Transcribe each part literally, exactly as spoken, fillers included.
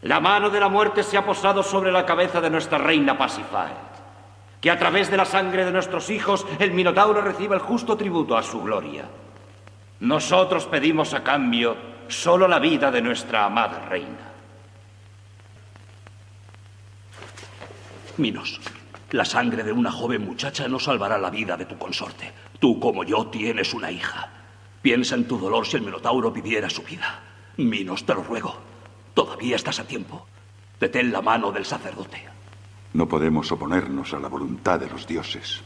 La mano de la muerte se ha posado sobre la cabeza de nuestra reina Pasífae. Que a través de la sangre de nuestros hijos, el Minotauro reciba el justo tributo a su gloria. Nosotros pedimos a cambio solo la vida de nuestra amada reina. Minos, la sangre de una joven muchacha no salvará la vida de tu consorte. Tú, como yo, tienes una hija. Piensa en tu dolor si el Minotauro pidiera su vida. Minos, te lo ruego. Todavía estás a tiempo. Detén la mano del sacerdote. No podemos oponernos a la voluntad de los dioses.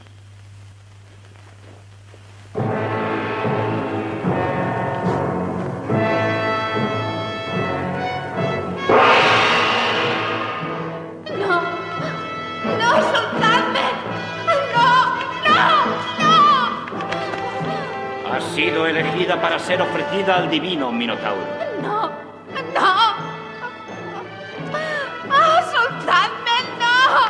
¡No! ¡No, soltadme! ¡No! ¡No! ¡No! Ha sido elegida para ser ofrecida al divino Minotauro. ¡No! ¡No! ¡Ah, soltadme! ¡No!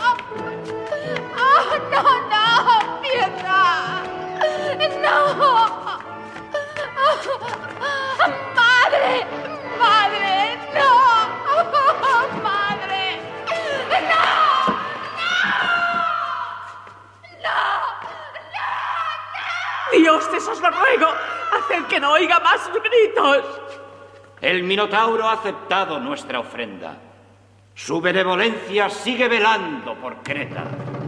¡Ah, no, no! ¡Piedad! ¡No! ¡Madre! ¡Madre! ¡No! ¡Madre! ¡No! Dioses, os lo ruego, haced que no oiga más gritos. El Minotauro ha aceptado nuestra ofrenda. Su benevolencia sigue velando por Creta.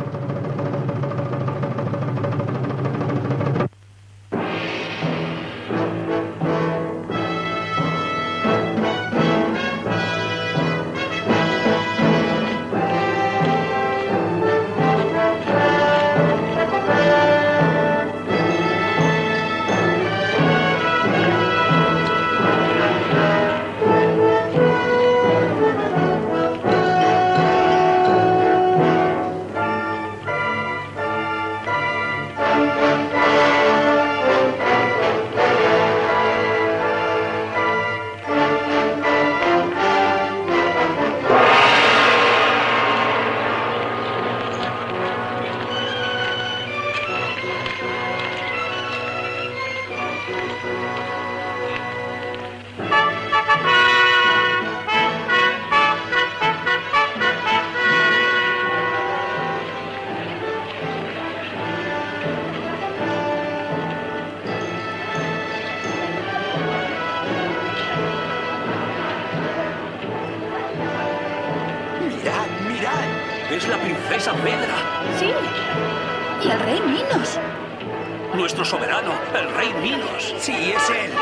Es la princesa Fedra. Sí. Y el rey Minos. Nuestro soberano, el rey Minos. Sí, es él.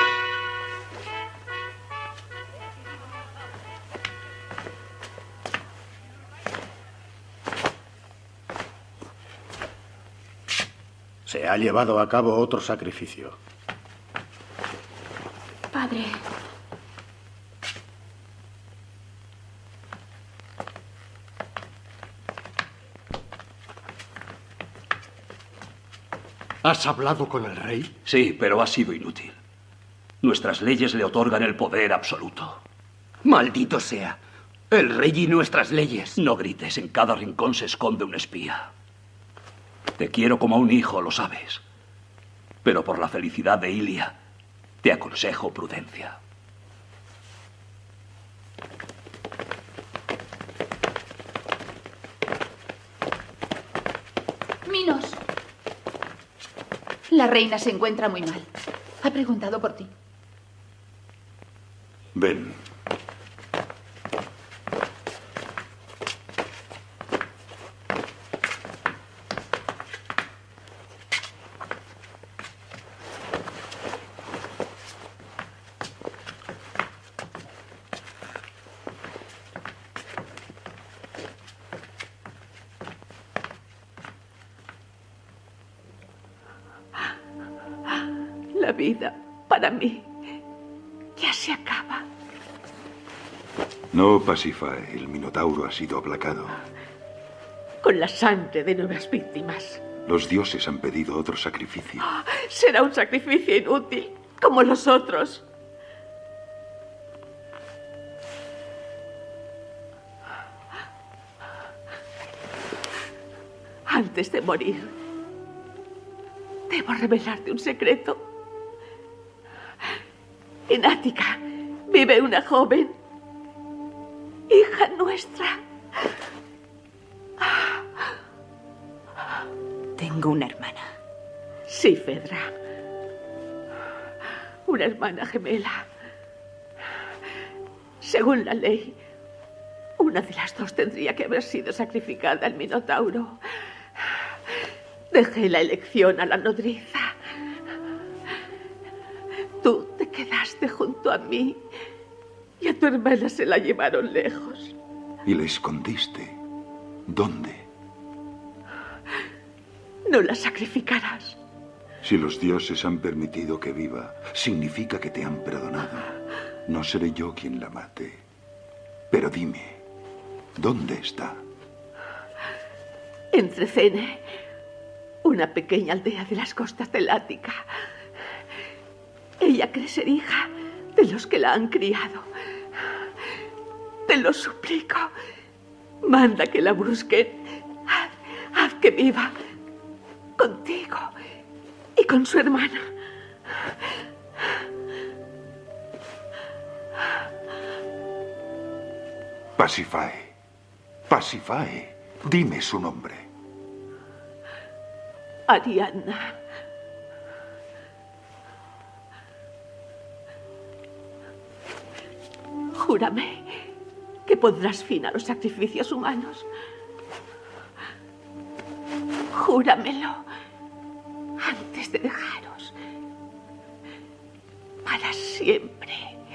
Se ha llevado a cabo otro sacrificio. Padre. ¿Has hablado con el rey? Sí, pero ha sido inútil. Nuestras leyes le otorgan el poder absoluto. Maldito sea. El rey y nuestras leyes. No grites, en cada rincón se esconde un espía. Te quiero como a un hijo, lo sabes. Pero por la felicidad de Ilia, te aconsejo prudencia. Minos. La reina se encuentra muy mal. Ha preguntado por ti. Ven. La vida, para mí, ya se acaba. No, Pasífae, el Minotauro ha sido aplacado. Con la sangre de nuevas víctimas. Los dioses han pedido otro sacrificio. Será un sacrificio inútil, como los otros. Antes de morir, debo revelarte un secreto. En Ática vive una joven hija nuestra. Tengo una hermana. Sí, Fedra. Una hermana gemela. Según la ley, una de las dos tendría que haber sido sacrificada al Minotauro. Dejé la elección a la nodriza. Tú te quedaste junto a mí y a tu hermana se la llevaron lejos. ¿Y la escondiste? ¿Dónde? No la sacrificarás. Si los dioses han permitido que viva, significa que te han perdonado. No seré yo quien la mate. Pero dime, ¿dónde está? En Trecene, una pequeña aldea de las costas del Ática. Ella cree ser hija de los que la han criado. Te lo suplico. Manda que la busquen. Haz, haz que viva contigo y con su hermana. Pasífae. Pasífae. Dime su nombre. Ariadna. Júrame que pondrás fin a los sacrificios humanos. Júramelo antes de dejaros para siempre.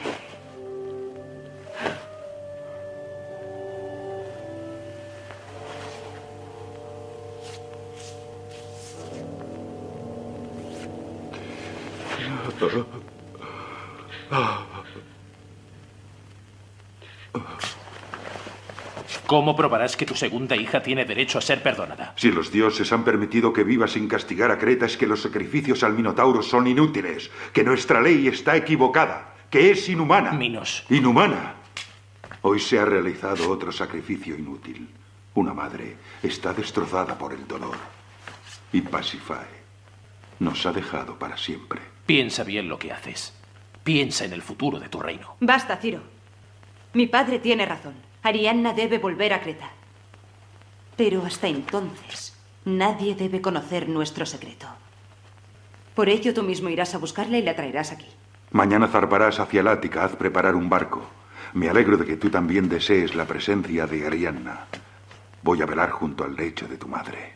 ¿Cómo probarás que tu segunda hija tiene derecho a ser perdonada? Si los dioses han permitido que viva sin castigar a Creta, es que los sacrificios al Minotauro son inútiles, que nuestra ley está equivocada, que es inhumana. Minos. Inhumana. Hoy se ha realizado otro sacrificio inútil. Una madre está destrozada por el dolor. Y Pasífae nos ha dejado para siempre. Piensa bien lo que haces. Piensa en el futuro de tu reino. Basta, Ciro. Mi padre tiene razón. Ariadna debe volver a Creta. Pero hasta entonces, nadie debe conocer nuestro secreto. Por ello, tú mismo irás a buscarla y la traerás aquí. Mañana zarparás hacia el Ática. Haz preparar un barco. Me alegro de que tú también desees la presencia de Ariadna. Voy a velar junto al lecho de tu madre.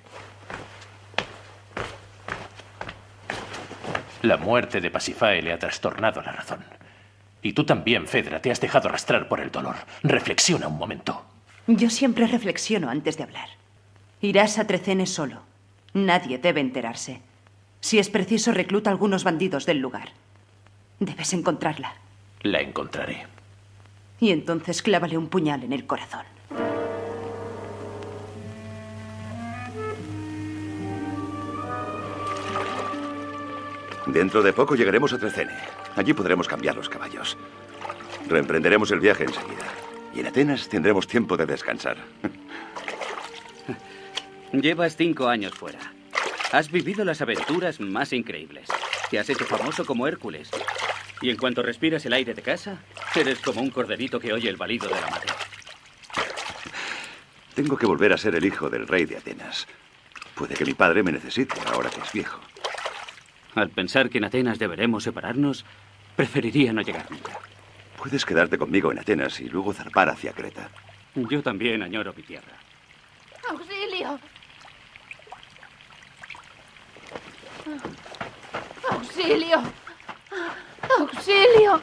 La muerte de Pasífae le ha trastornado la razón. Y tú también, Fedra, te has dejado arrastrar por el dolor. Reflexiona un momento. Yo siempre reflexiono antes de hablar. Irás a Trecene solo. Nadie debe enterarse. Si es preciso, recluta a algunos bandidos del lugar. Debes encontrarla. La encontraré. Y entonces clávale un puñal en el corazón. Dentro de poco llegaremos a Trecene. Allí podremos cambiar los caballos. Reemprenderemos el viaje enseguida. Y en Atenas tendremos tiempo de descansar. Llevas cinco años fuera. Has vivido las aventuras más increíbles. Te has hecho famoso como Hércules. Y en cuanto respiras el aire de casa, eres como un corderito que oye el balido de la madre. Tengo que volver a ser el hijo del rey de Atenas. Puede que mi padre me necesite ahora que es viejo. Al pensar que en Atenas deberemos separarnos, preferiría no llegar nunca. Puedes quedarte conmigo en Atenas y luego zarpar hacia Creta. Yo también añoro mi tierra. ¡Auxilio! ¡Auxilio! ¡Auxilio!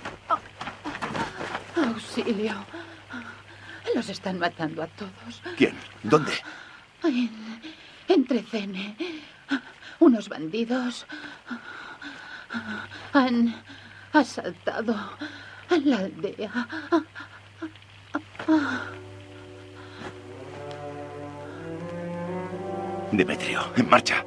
¡Auxilio! Los están matando a todos. ¿Quién? ¿Dónde? En, en Trecene. Unos bandidos han asaltado a la aldea. Demetrio, en marcha.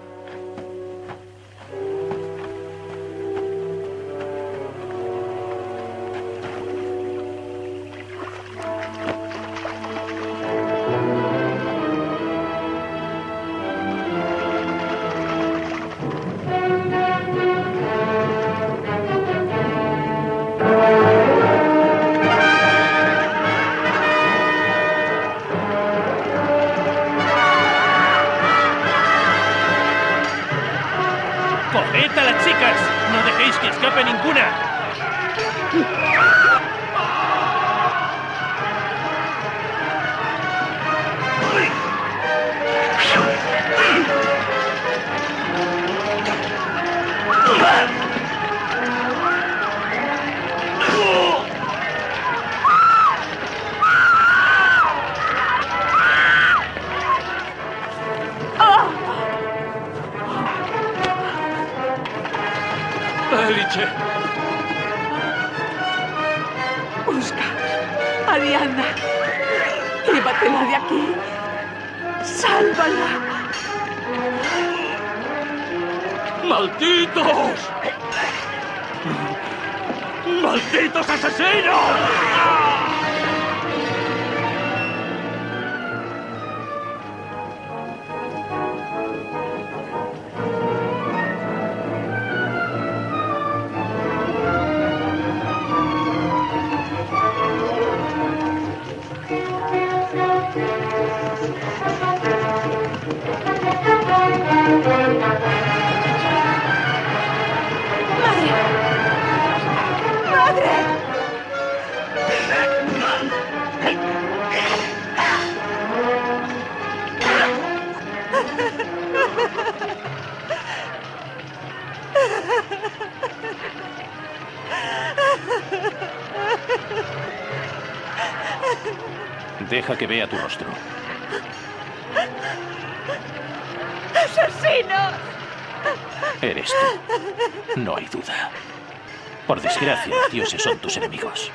busca. Ariadna, llévatela de aquí. ¡Sálvala! ¡Malditos! ¡Malditos asesinos! Deja que vea tu rostro. ¡Asesinos! Eres tú. No hay duda. Por desgracia, los dioses son tus enemigos.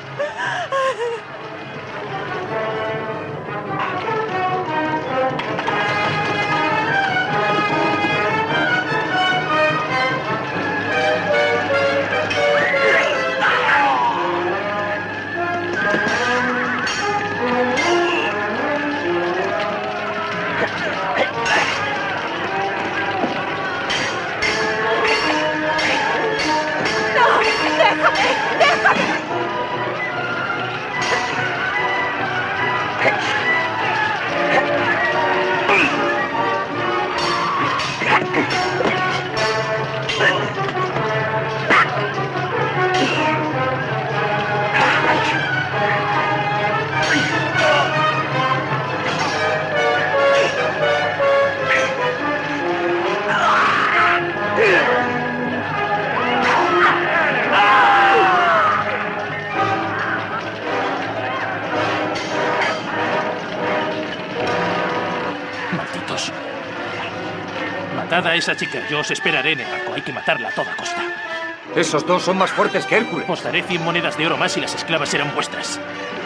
Matad a esa chica. Yo os esperaré en el barco. Hay que matarla a toda costa. Esos dos son más fuertes que Hércules. Os daré cien monedas de oro más y las esclavas serán vuestras.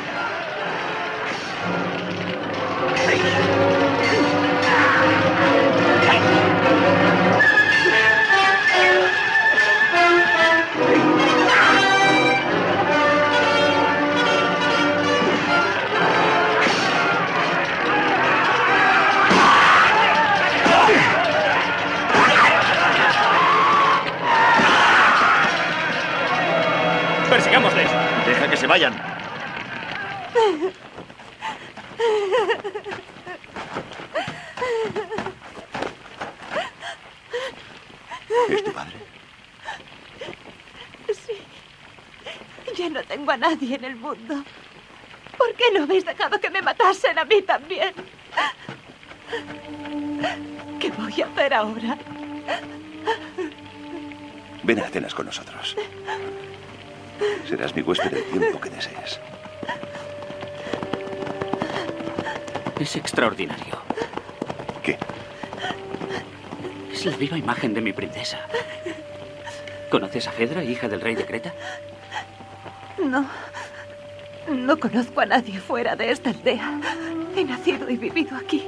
¡Persigámosles! Deja que se vayan. ¿Es tu padre? Sí. Ya no tengo a nadie en el mundo. ¿Por qué no habéis dejado que me matasen a mí también? ¿Qué voy a hacer ahora? Ven a Atenas con nosotros. Serás mi huésped el tiempo que desees. Es extraordinario. ¿Qué? Es la viva imagen de mi princesa. ¿Conoces a Fedra, hija del rey de Creta? No. No conozco a nadie fuera de esta aldea. He nacido y vivido aquí.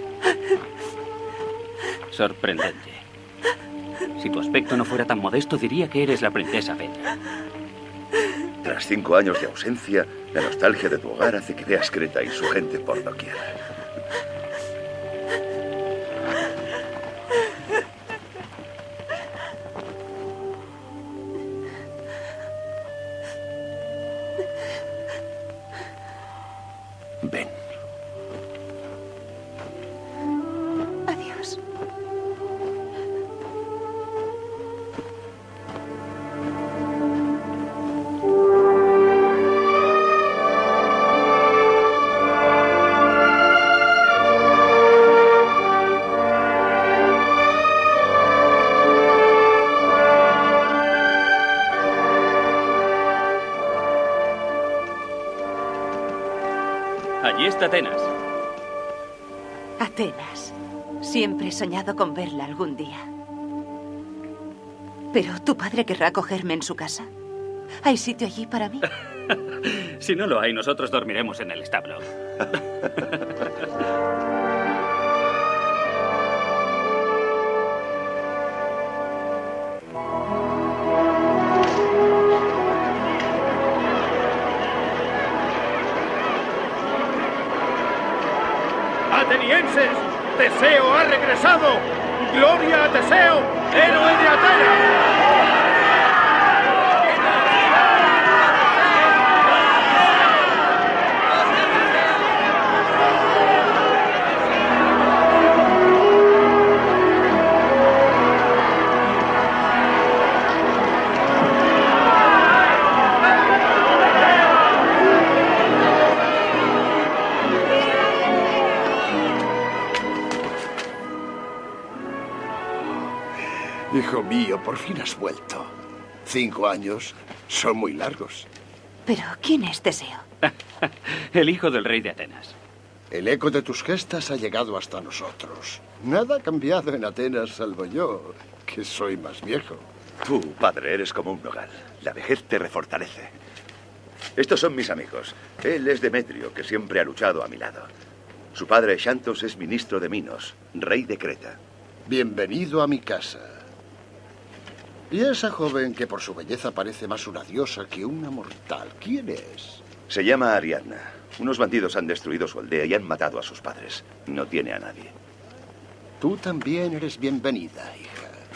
Sorprendente. Si tu aspecto no fuera tan modesto, diría que eres la princesa Fedra. Tras cinco años de ausencia, la nostalgia de tu hogar hace que veas Creta y su gente por doquier. Ven. Adiós. Allí está Atenas. Atenas. Siempre he soñado con verla algún día. Pero tu padre querrá acogerme en su casa. ¿Hay sitio allí para mí? Si no lo hay, nosotros dormiremos en el establo. ¡Atenienses! ¡Teseo ha regresado! ¡Gloria a Teseo, héroe de Atenas! Hijo mío, por fin has vuelto. Cinco años son muy largos. Pero, ¿quién es Teseo? El hijo del rey de Atenas. El eco de tus gestas ha llegado hasta nosotros. Nada ha cambiado en Atenas, salvo yo, que soy más viejo. Tú, padre, eres como un nogal. La vejez te refortalece. Estos son mis amigos. Él es Demetrio, que siempre ha luchado a mi lado. Su padre, Xantos, es ministro de Minos, rey de Creta. Bienvenido a mi casa. Y esa joven que por su belleza parece más una diosa que una mortal, ¿quién es? Se llama Ariadna. Unos bandidos han destruido su aldea y han matado a sus padres. No tiene a nadie. Tú también eres bienvenida, hija.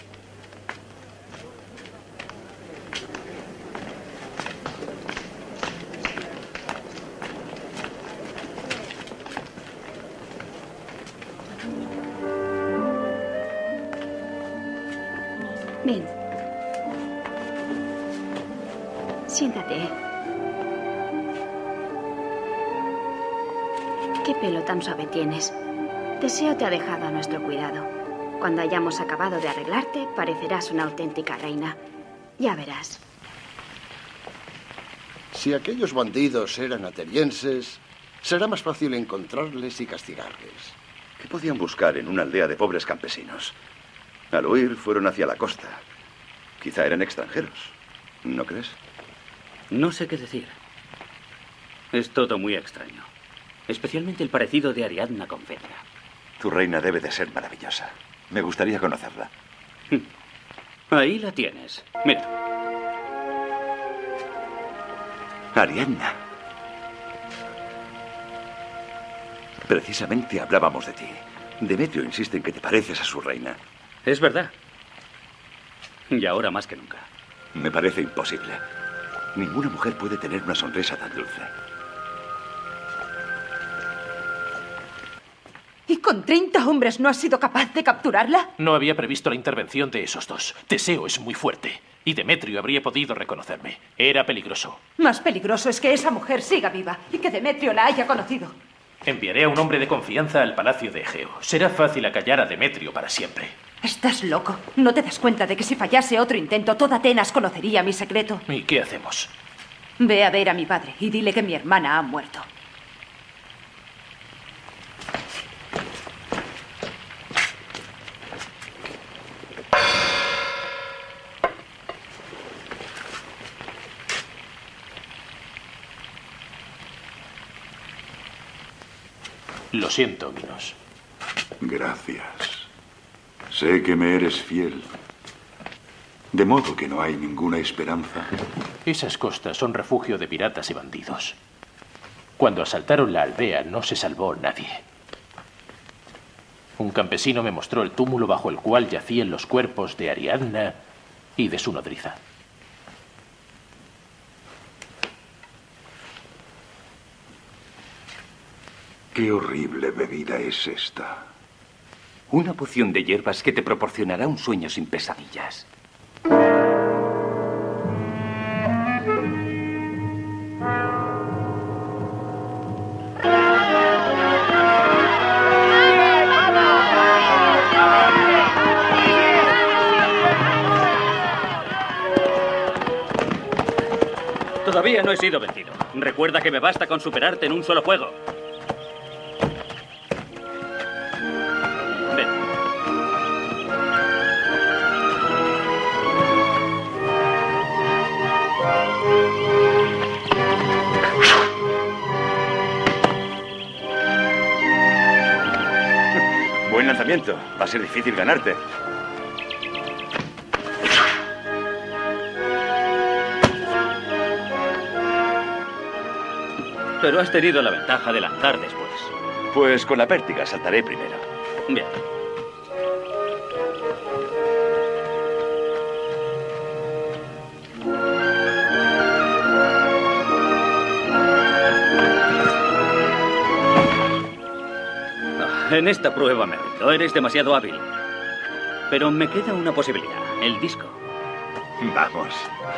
Ven. Siéntate. ¿Qué pelo tan suave tienes? Teseo te ha dejado a nuestro cuidado. Cuando hayamos acabado de arreglarte, parecerás una auténtica reina. Ya verás. Si aquellos bandidos eran atenienses, será más fácil encontrarles y castigarles. ¿Qué podían buscar en una aldea de pobres campesinos? Al huir fueron hacia la costa. Quizá eran extranjeros. ¿No crees? No sé qué decir. Es todo muy extraño. Especialmente el parecido de Ariadna con Fedra. Tu reina debe de ser maravillosa. Me gustaría conocerla. Ahí la tienes. Mira. Ariadna. Precisamente hablábamos de ti. Demetrio insiste en que te pareces a su reina. Es verdad. Y ahora más que nunca. Me parece imposible. Ninguna mujer puede tener una sonrisa tan dulce. ¿Y con treinta hombres no has sido capaz de capturarla? No había previsto la intervención de esos dos. Teseo es muy fuerte. Y Demetrio habría podido reconocerme. Era peligroso. Más peligroso es que esa mujer siga viva y que Demetrio la haya conocido. Enviaré a un hombre de confianza al palacio de Egeo. Será fácil acallar a Demetrio para siempre. Estás loco. ¿No te das cuenta de que si fallase otro intento, toda Atenas conocería mi secreto? ¿Y qué hacemos? Ve a ver a mi padre y dile que mi hermana ha muerto. Lo siento, Minos. Gracias. Sé que me eres fiel. De modo que no hay ninguna esperanza. Esas costas son refugio de piratas y bandidos. Cuando asaltaron la aldea no se salvó nadie. Un campesino me mostró el túmulo bajo el cual yacían los cuerpos de Ariadna y de su nodriza. Qué horrible bebida es esta. Una poción de hierbas que te proporcionará un sueño sin pesadillas. Todavía no he sido vencido. Recuerda que me basta con superarte en un solo juego. lanzamiento. Va a ser difícil ganarte. Pero has tenido la ventaja de lanzar después. Pues con la pértiga saltaré primero. Bien. En esta prueba me rindo. Eres demasiado hábil. Pero me queda una posibilidad. El disco. Vamos.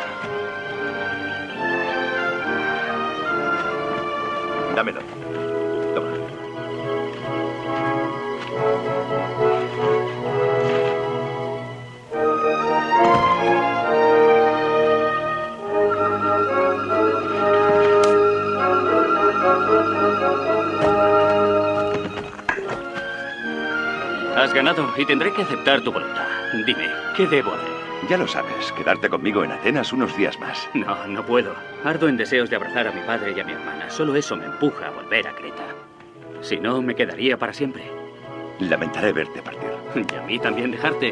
Dámelo. Toma. Has ganado y tendré que aceptar tu voluntad. Dime, ¿qué debo hacer? Ya lo sabes, quedarte conmigo en Atenas unos días más. No, no puedo. Ardo en deseos de abrazar a mi padre y a mi hermana. Solo eso me empuja a volver a Creta. Si no, me quedaría para siempre. Lamentaré verte partir. Y a mí también dejarte.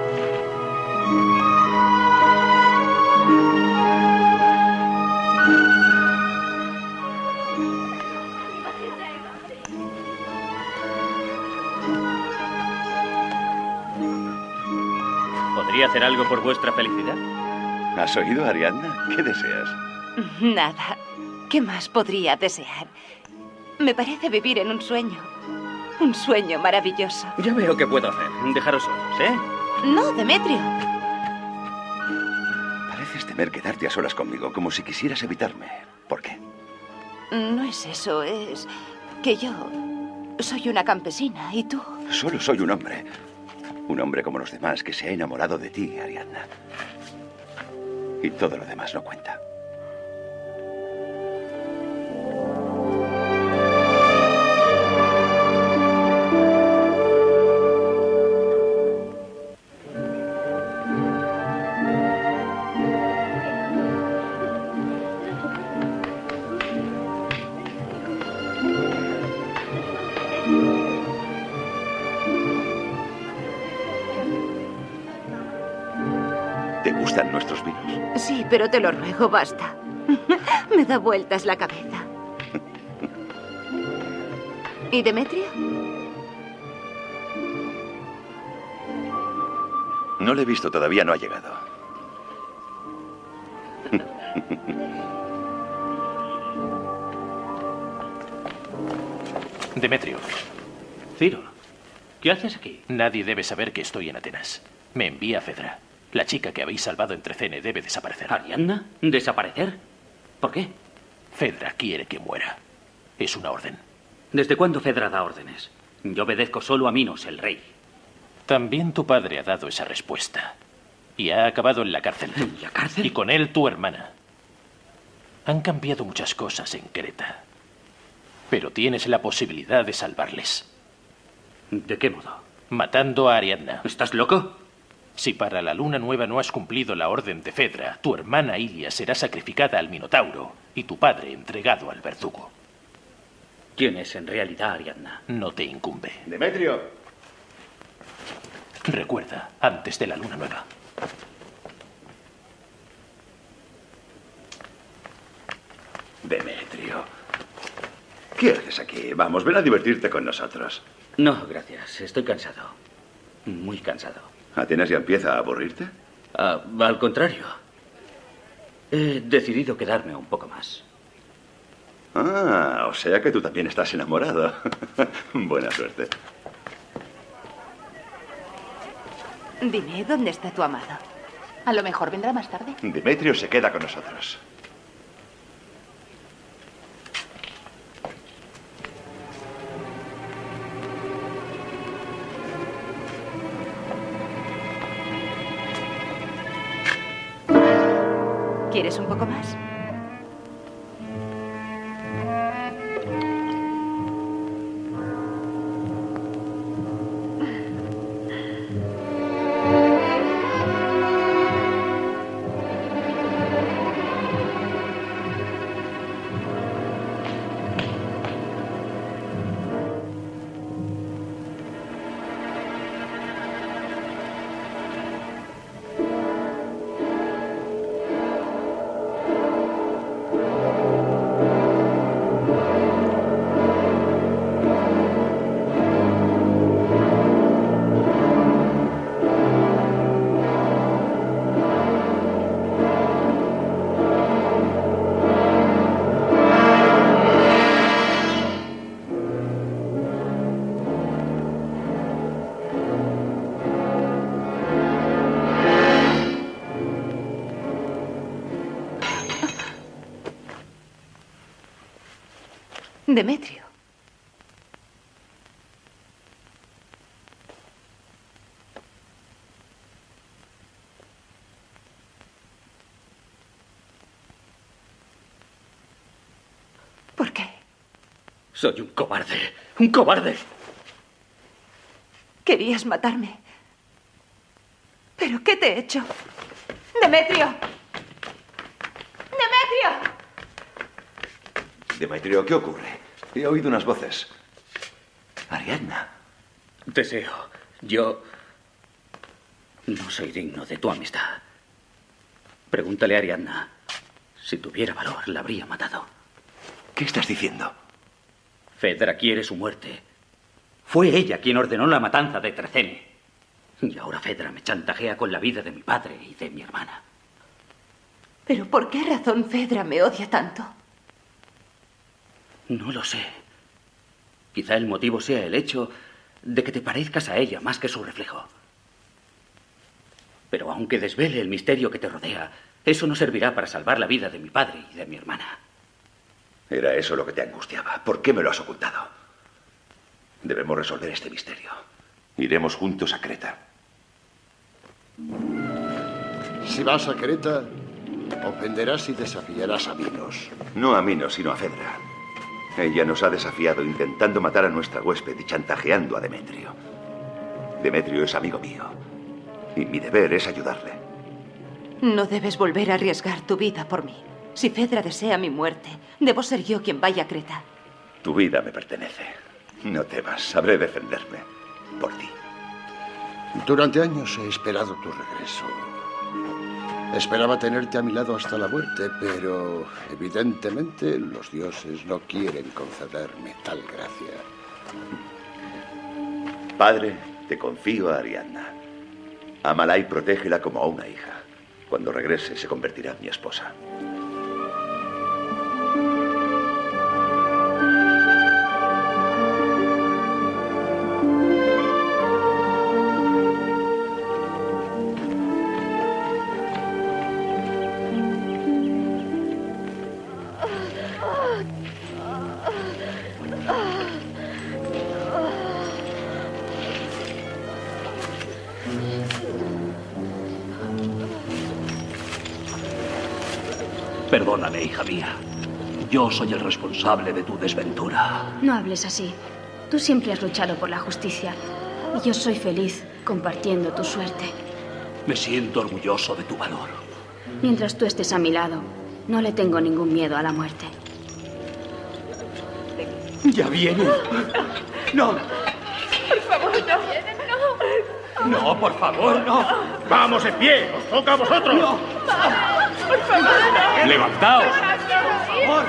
¿Podría hacer algo por vuestra felicidad? ¿Has oído, Ariadna? ¿Qué deseas? Nada. ¿Qué más podría desear? Me parece vivir en un sueño. Un sueño maravilloso. Ya veo qué puedo hacer. Dejaros solos, ¿eh? No, Demetrio. Pareces temer quedarte a solas conmigo, como si quisieras evitarme. ¿Por qué? No es eso, es que yo soy una campesina y tú... Solo soy un hombre. Un hombre como los demás que se ha enamorado de ti, Ariadna. Y todo lo demás no cuenta. ¿Te gustan nuestros vinos? Sí, pero te lo ruego, basta. Me da vueltas la cabeza. ¿Y Demetrio? No le he visto, todavía no ha llegado. Demetrio. Ciro, ¿qué haces aquí? Nadie debe saber que estoy en Atenas. Me envía Fedra. La chica que habéis salvado en Trecene debe desaparecer. ¿Ariadna? ¿Desaparecer? ¿Por qué? Fedra quiere que muera. Es una orden. ¿Desde cuándo Fedra da órdenes? Yo obedezco solo a Minos, el rey. También tu padre ha dado esa respuesta. Y ha acabado en la cárcel. ¿En la cárcel? Y con él tu hermana. Han cambiado muchas cosas en Creta. Pero tienes la posibilidad de salvarles. ¿De qué modo? Matando a Ariadna. ¿Estás loco? Si para la luna nueva no has cumplido la orden de Fedra, tu hermana Ilia será sacrificada al Minotauro y tu padre entregado al verdugo. ¿Quién es en realidad Ariadna? No te incumbe. Demetrio. Recuerda, antes de la luna nueva. Demetrio. ¿Qué haces aquí? Vamos, ven a divertirte con nosotros. No, gracias. Estoy cansado. Muy cansado. ¿Atenas ya empieza a aburrirte? Ah, al contrario. He decidido quedarme un poco más. Ah, o sea que tú también estás enamorado. Buena suerte. Dime, ¿dónde está tu amado? A lo mejor vendrá más tarde. Demetrio se queda con nosotros. ¿Quieres un poco más? Demetrio. ¿Por qué? Soy un cobarde. ¡Un cobarde! Querías matarme. ¿Pero qué te he hecho? ¡Demetrio! ¡Demetrio! Demetrio, ¿qué ocurre? He oído unas voces. Ariadna. Teseo, yo no soy digno de tu amistad. Pregúntale a Ariadna. Si tuviera valor, la habría matado. ¿Qué estás diciendo? Fedra quiere su muerte. Fue ella quien ordenó la matanza de Trecene. Y ahora Fedra me chantajea con la vida de mi padre y de mi hermana. ¿Pero por qué razón Fedra me odia tanto? No lo sé. Quizá el motivo sea el hecho de que te parezcas a ella más que su reflejo. Pero aunque desvele el misterio que te rodea, eso no servirá para salvar la vida de mi padre y de mi hermana. Era eso lo que te angustiaba. ¿Por qué me lo has ocultado? Debemos resolver este misterio. Iremos juntos a Creta. Si vas a Creta, ofenderás y desafiarás a Minos. No a Minos, sino a Fedra. Ella nos ha desafiado intentando matar a nuestra huésped y chantajeando a Demetrio. Demetrio es amigo mío. Y mi deber es ayudarle. No debes volver a arriesgar tu vida por mí. Si Fedra desea mi muerte, debo ser yo quien vaya a Creta. Tu vida me pertenece. No temas, sabré defenderme por ti. Durante años he esperado tu regreso. Esperaba tenerte a mi lado hasta la muerte, pero evidentemente los dioses no quieren concederme tal gracia. Padre, te confío a Ariadna. Ámala y protégela como a una hija. Cuando regrese se convertirá en mi esposa. Perdóname, hija mía. Yo soy el responsable de tu desventura. No hables así. Tú siempre has luchado por la justicia. Y yo soy feliz compartiendo tu suerte. Me siento orgulloso de tu valor. Mientras tú estés a mi lado, no le tengo ningún miedo a la muerte. ¡Ya viene! ¡No! Por favor, no. ¡No, por favor, no! ¡Vamos en pie! ¡Os toca a vosotros! ¡No! ¡Por favor! ¡Levantaos! ¡Por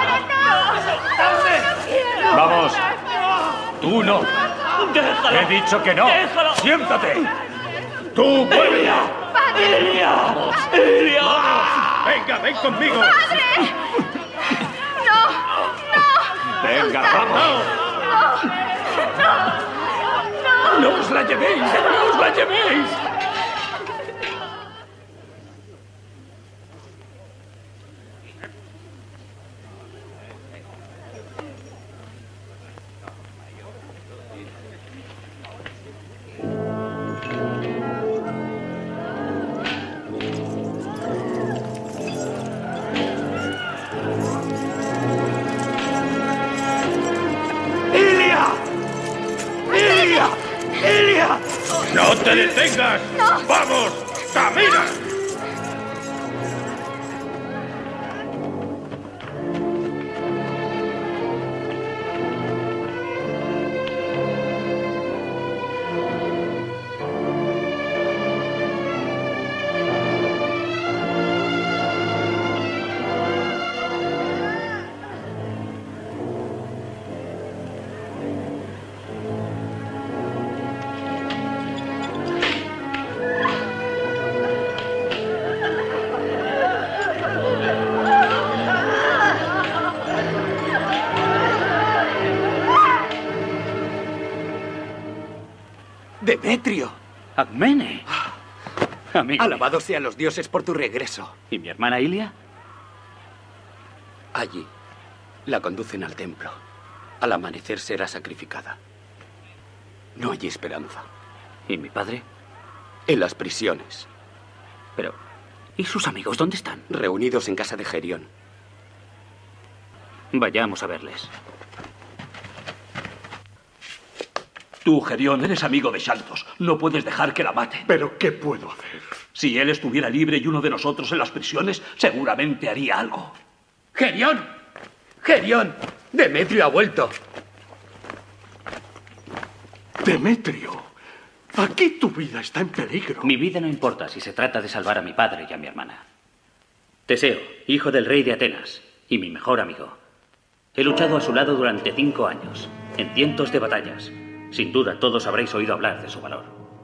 favor! ¡Vamos! ¡Tú no! ¡Déjalo! ¡He dicho que no! ¡Déjalo! ¡Siéntate! ¡Tú puedes! ¡Ilia! ¡Vamos! ¡Ilia! ¡Venga, ven conmigo! ¡Padre! ¡No! ¡No! ¡Venga, vamos! ¡No! ¡No! ¡No os la llevéis! ¡No os la llevéis! ¡No te detengas! ¡No! ¡Vamos! ¡Camina! ¡Demetrio! ¡Acmene! Amigo. Alabados sean los dioses por tu regreso. ¿Y mi hermana Ilia? Allí. La conducen al templo. Al amanecer será sacrificada. No hay esperanza. ¿Y mi padre? En las prisiones. Pero, ¿y sus amigos dónde están? Reunidos en casa de Gerión. Vayamos a verles. Tú, Gerión, eres amigo de Xantos. No puedes dejar que la mate. ¿Pero qué puedo hacer? Si él estuviera libre y uno de nosotros en las prisiones, seguramente haría algo. ¡Gerión! ¡Gerión! ¡Demetrio ha vuelto! ¡Demetrio! Aquí tu vida está en peligro. Mi vida no importa si se trata de salvar a mi padre y a mi hermana. Teseo, hijo del rey de Atenas, y mi mejor amigo. He luchado a su lado durante cinco años, en cientos de batallas. Sin duda todos habréis oído hablar de su valor.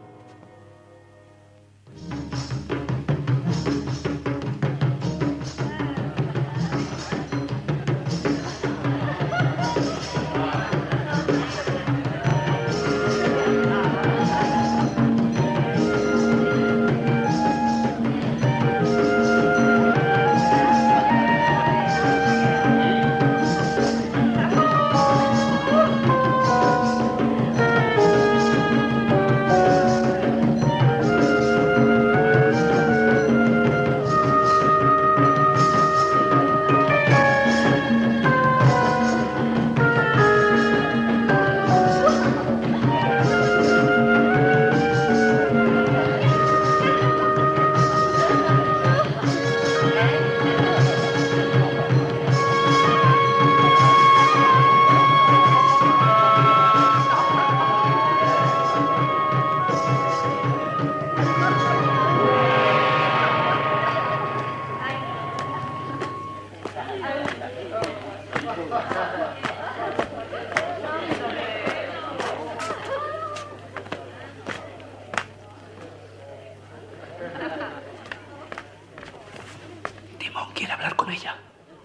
Timón quiere hablar con ella.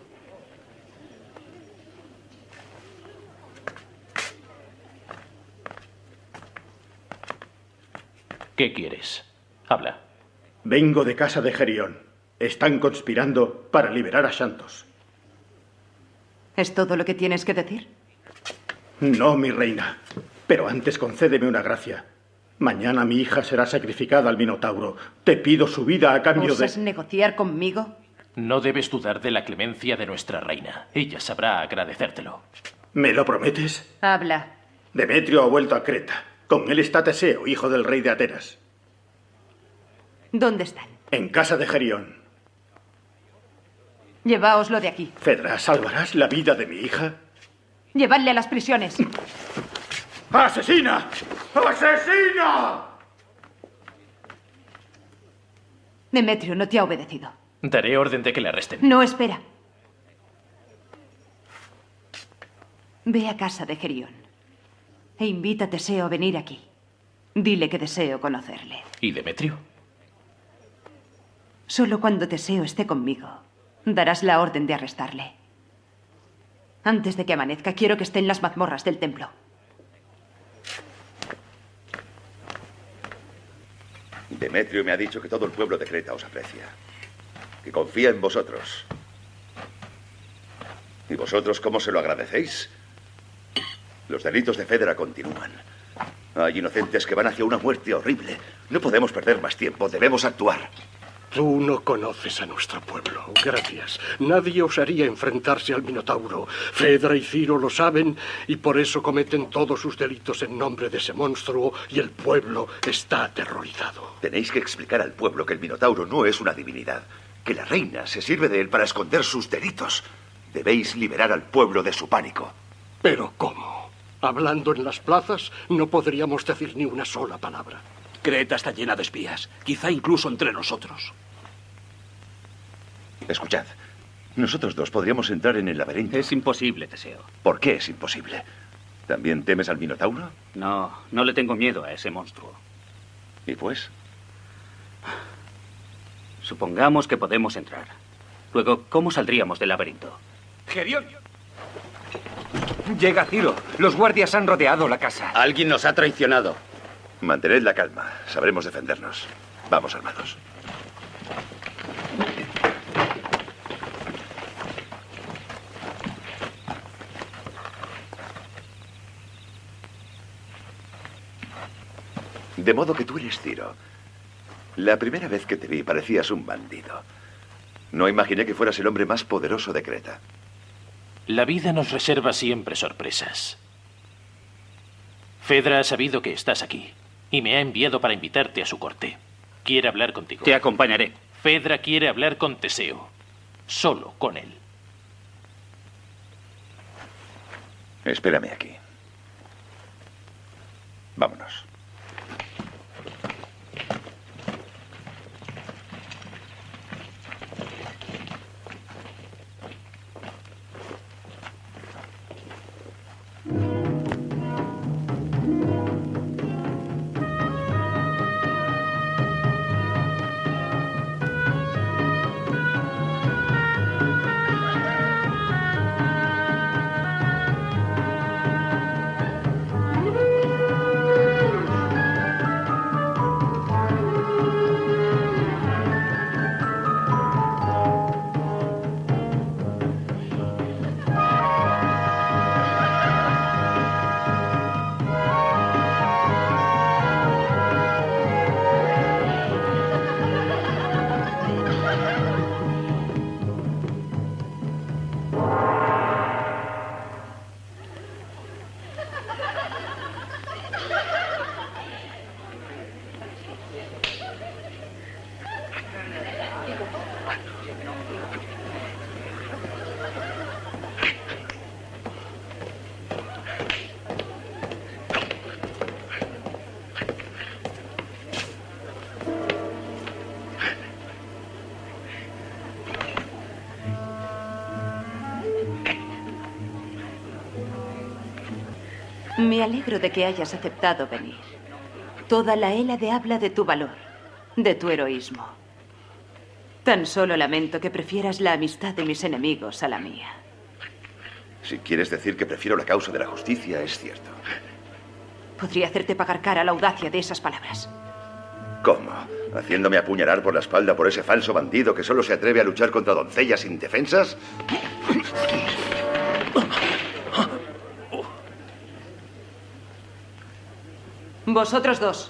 ¿Qué quieres? Habla. Vengo de casa de Gerión. Están conspirando para liberar a Xantos. ¿Es todo lo que tienes que decir? No, mi reina. Pero antes concédeme una gracia. Mañana mi hija será sacrificada al Minotauro. Te pido su vida a cambio ¿Osas de... negociar conmigo? No debes dudar de la clemencia de nuestra reina. Ella sabrá agradecértelo. ¿Me lo prometes? Habla. Demetrio ha vuelto a Creta. Con él está Teseo, hijo del rey de Atenas. ¿Dónde están? En casa de Gerión. Lleváoslo de aquí. Fedra, ¿salvarás la vida de mi hija? Llevadle a las prisiones. ¡Asesina! ¡Asesina! Demetrio no te ha obedecido. Daré orden de que le arresten. No, espera. Ve a casa de Gerión e invita a Teseo a venir aquí. Dile que deseo conocerle. ¿Y Demetrio? Solo cuando Teseo esté conmigo, darás la orden de arrestarle. Antes de que amanezca, quiero que esté en las mazmorras del templo. Demetrio me ha dicho que todo el pueblo de Creta os aprecia, que confía en vosotros. ¿Y vosotros cómo se lo agradecéis? Los delitos de Fedra continúan. Hay inocentes que van hacia una muerte horrible. No podemos perder más tiempo, debemos actuar. Tú no conoces a nuestro pueblo. Gracias. Nadie osaría enfrentarse al Minotauro. Fedra y Ciro lo saben y por eso cometen todos sus delitos en nombre de ese monstruo y el pueblo está aterrorizado. Tenéis que explicar al pueblo que el Minotauro no es una divinidad, que la reina se sirve de él para esconder sus delitos. Debéis liberar al pueblo de su pánico. ¿Pero cómo? Hablando en las plazas, no podríamos decir ni una sola palabra. Creta está llena de espías, quizá incluso entre nosotros. Escuchad, nosotros dos podríamos entrar en el laberinto. Es imposible, Teseo. ¿Por qué es imposible? ¿También temes al Minotauro? No, no le tengo miedo a ese monstruo. ¿Y pues? Supongamos que podemos entrar. Luego, ¿cómo saldríamos del laberinto? Gerión. Llega Ciro. Los guardias han rodeado la casa. Alguien nos ha traicionado. Mantened la calma. Sabremos defendernos. Vamos armados. De modo que tú eres Ciro. La primera vez que te vi parecías un bandido. No imaginé que fueras el hombre más poderoso de Creta. La vida nos reserva siempre sorpresas. Fedra ha sabido que estás aquí y me ha enviado para invitarte a su corte. Quiere hablar contigo. Te acompañaré. Fedra quiere hablar con Teseo. Solo con él. Espérame aquí. Vámonos. Me alegro de que hayas aceptado venir. Toda la Hélade habla de tu valor, de tu heroísmo. Tan solo lamento que prefieras la amistad de mis enemigos a la mía. Si quieres decir que prefiero la causa de la justicia, es cierto. Podría hacerte pagar cara la audacia de esas palabras. ¿Cómo? ¿Haciéndome apuñalar por la espalda por ese falso bandido que solo se atreve a luchar contra doncellas indefensas? Vosotros dos.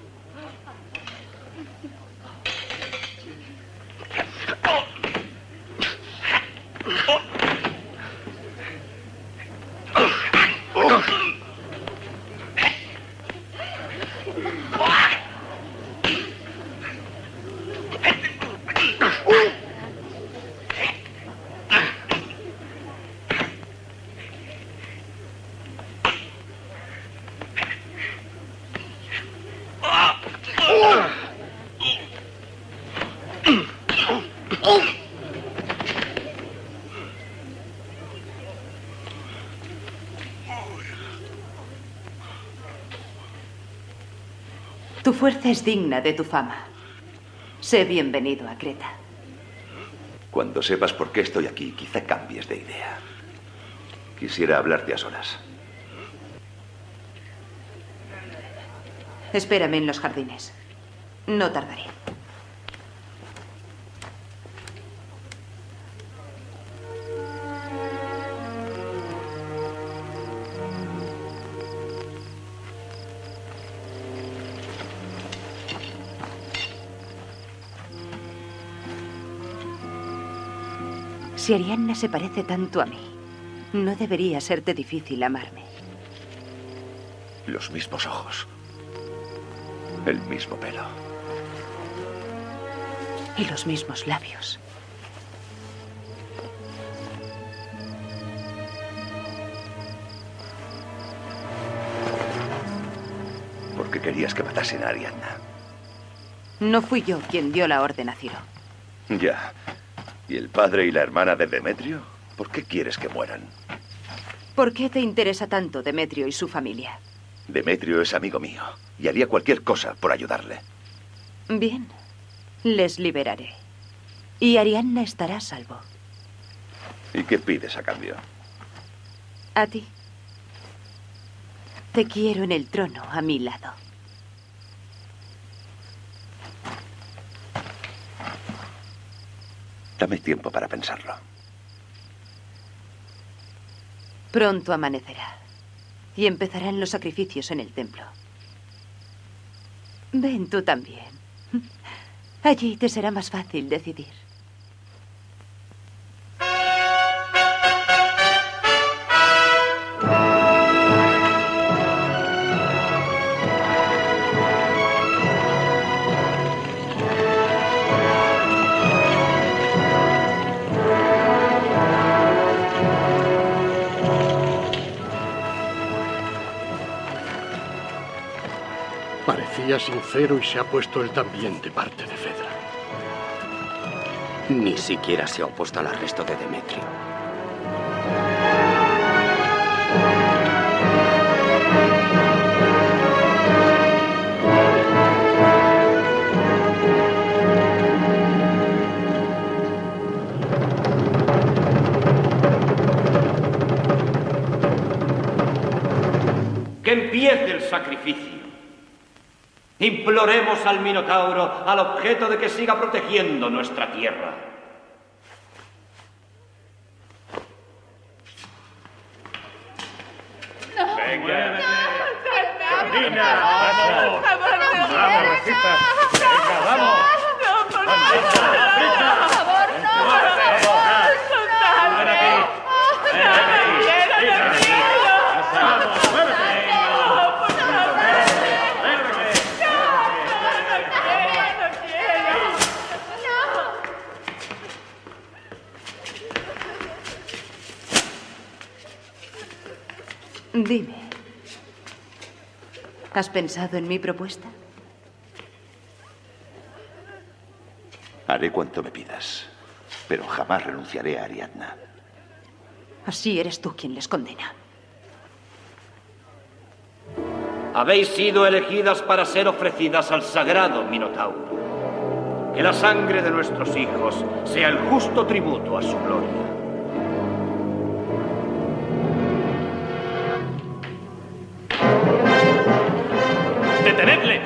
Tu fuerza es digna de tu fama. Sé bienvenido a Creta. Cuando sepas por qué estoy aquí, quizá cambies de idea. Quisiera hablarte a solas. Espérame en los jardines. No tardaré. Si Arianna se parece tanto a mí, no debería serte difícil amarme. Los mismos ojos. El mismo pelo. Y los mismos labios. ¿Por qué querías que matasen a Arianna? No fui yo quien dio la orden a Ciro. Ya. ¿Y el padre y la hermana de Demetrio? ¿Por qué quieres que mueran? ¿Por qué te interesa tanto Demetrio y su familia? Demetrio es amigo mío y haría cualquier cosa por ayudarle. Bien, les liberaré. Y Arianna estará a salvo. ¿Y qué pides a cambio? A ti. Te quiero en el trono a mi lado. Dame tiempo para pensarlo. Pronto amanecerá y empezarán los sacrificios en el templo. Ven tú también. Allí te será más fácil decidir. Parecía sincero y se ha puesto él también de parte de Fedra. Ni siquiera se ha opuesto al arresto de Demetrio. Que empiece el sacrificio. Imploremos al Minotauro al objeto de que siga protegiendo nuestra tierra. Venga. Carolina, vamos. Vamos, Rosita. Venga, vamos. No, por favor. Por favor, no. Por favor. Ven aquí. Ven aquí. Ven aquí. Vamos, muévete. Dime, ¿has pensado en mi propuesta? Haré cuanto me pidas, pero jamás renunciaré a Ariadna. Así eres tú quien les condena. Habéis sido elegidas para ser ofrecidas al sagrado Minotauro. Que la sangre de nuestros hijos sea el justo tributo a su gloria. ¡Detenedle!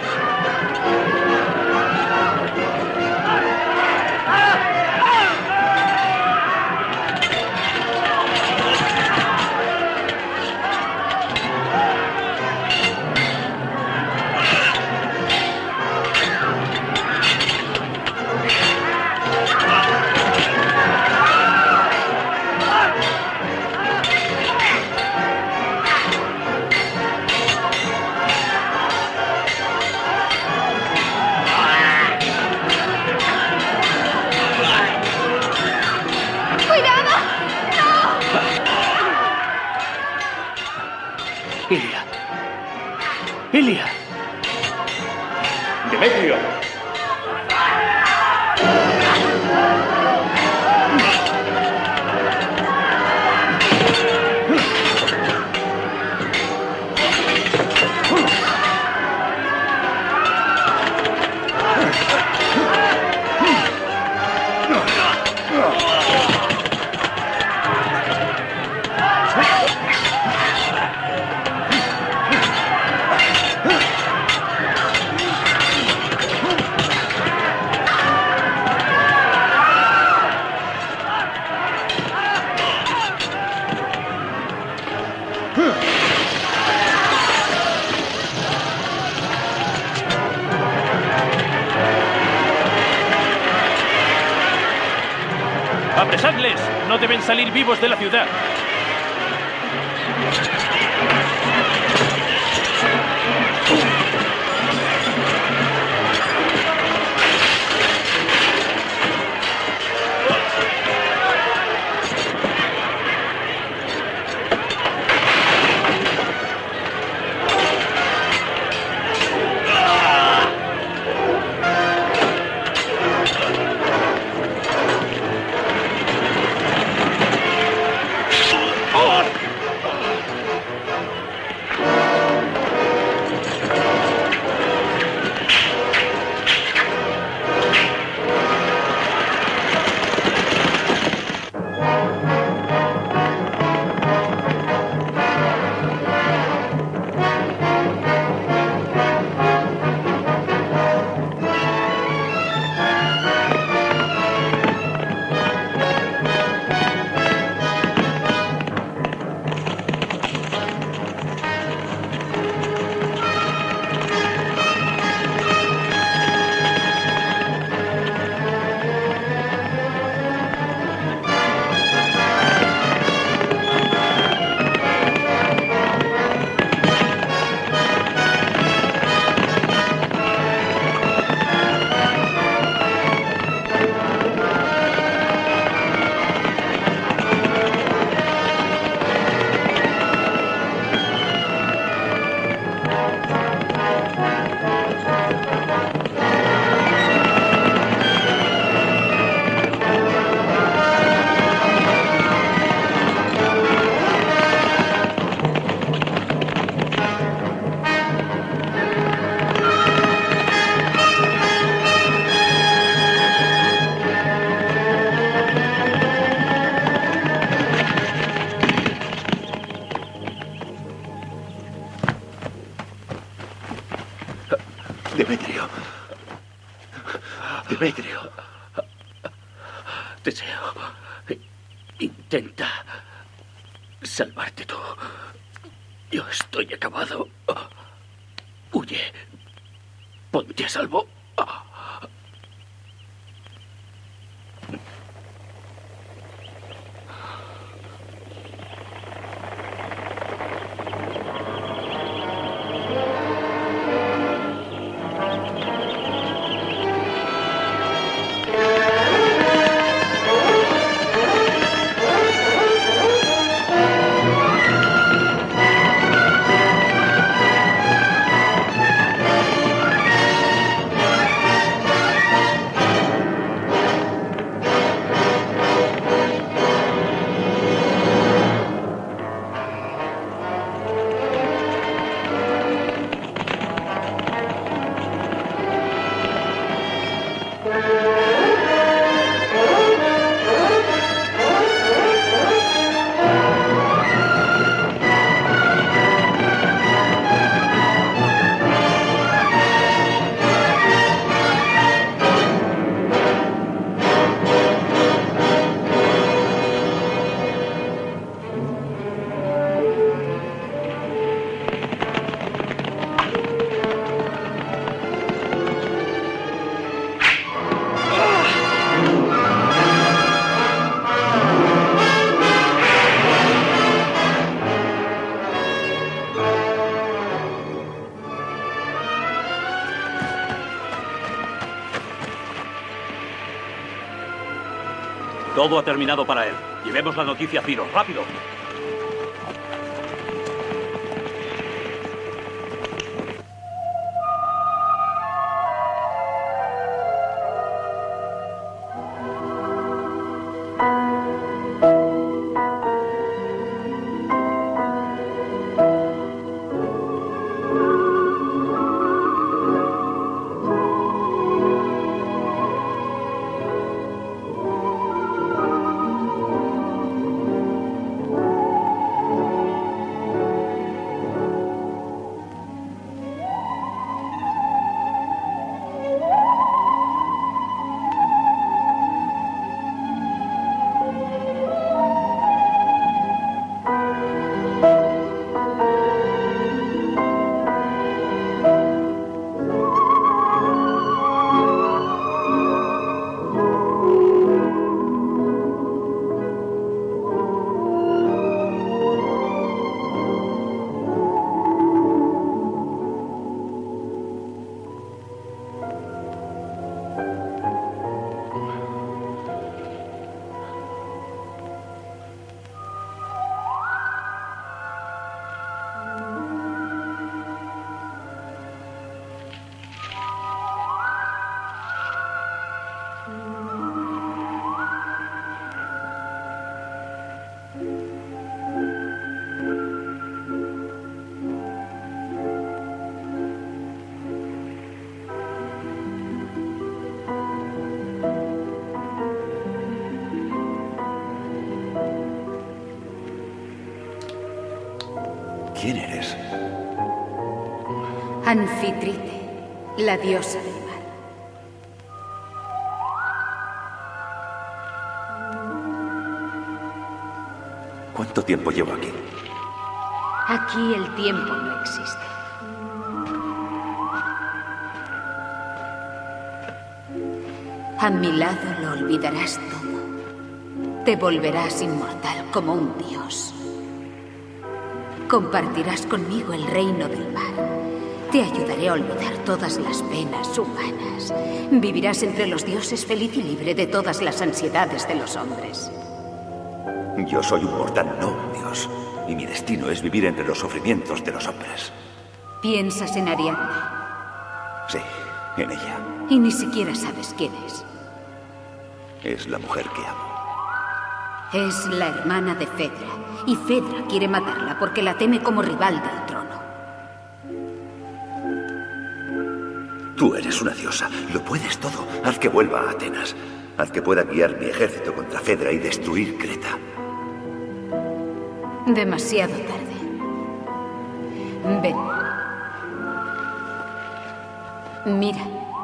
Ilia. Ilia. Demetrio. ¡Apresadles! No deben salir vivos de la ciudad. Demetrio. Demetrio. Teseo, intenta salvarte tú. Yo estoy acabado. Huye. Ponte a salvo. Todo ha terminado para él. Llevemos la noticia a Ciro. ¡Rápido! ¿Quién eres? Anfitrite, la diosa del mar. ¿Cuánto tiempo llevo aquí? Aquí el tiempo no existe. A mi lado lo olvidarás todo. Te volverás inmortal como un dios. Compartirás conmigo el reino del mar. Te ayudaré a olvidar todas las penas humanas. Vivirás entre los dioses feliz y libre de todas las ansiedades de los hombres. Yo soy un mortal, no un dios. Y mi destino es vivir entre los sufrimientos de los hombres. ¿Piensas en Ariadna? Sí, en ella. Y ni siquiera sabes quién es. Es la mujer que amo. Es la hermana de Fedra. Y Fedra quiere matarla porque la teme como rival del trono. Tú eres una diosa. Lo puedes todo. Haz que vuelva a Atenas. Haz que pueda guiar mi ejército contra Fedra y destruir Creta. Demasiado tarde. Ven. Mira.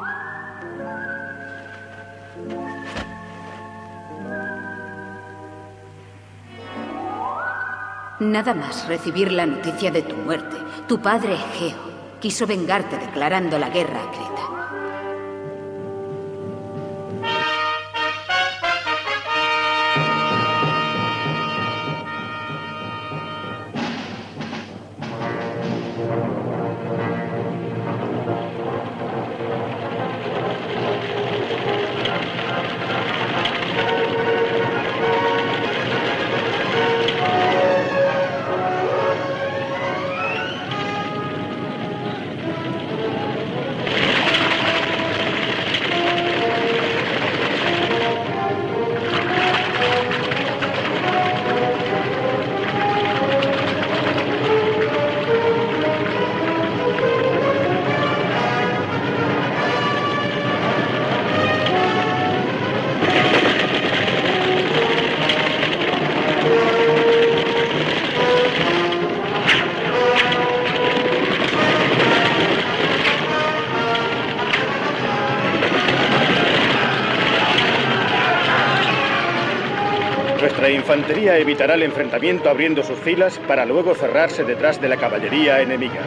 Nada más recibir la noticia de tu muerte, tu padre, Egeo, quiso vengarte declarando la guerra a Creta. Nuestra infantería evitará el enfrentamiento abriendo sus filas para luego cerrarse detrás de la caballería enemiga.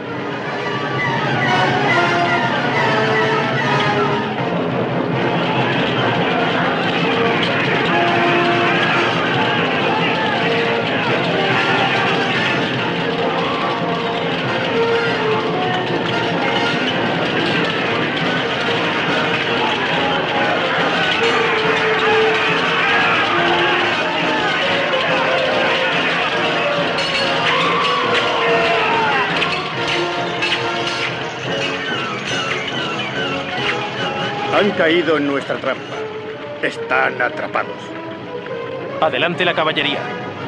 Han caído en nuestra trampa. Están atrapados. Adelante la caballería.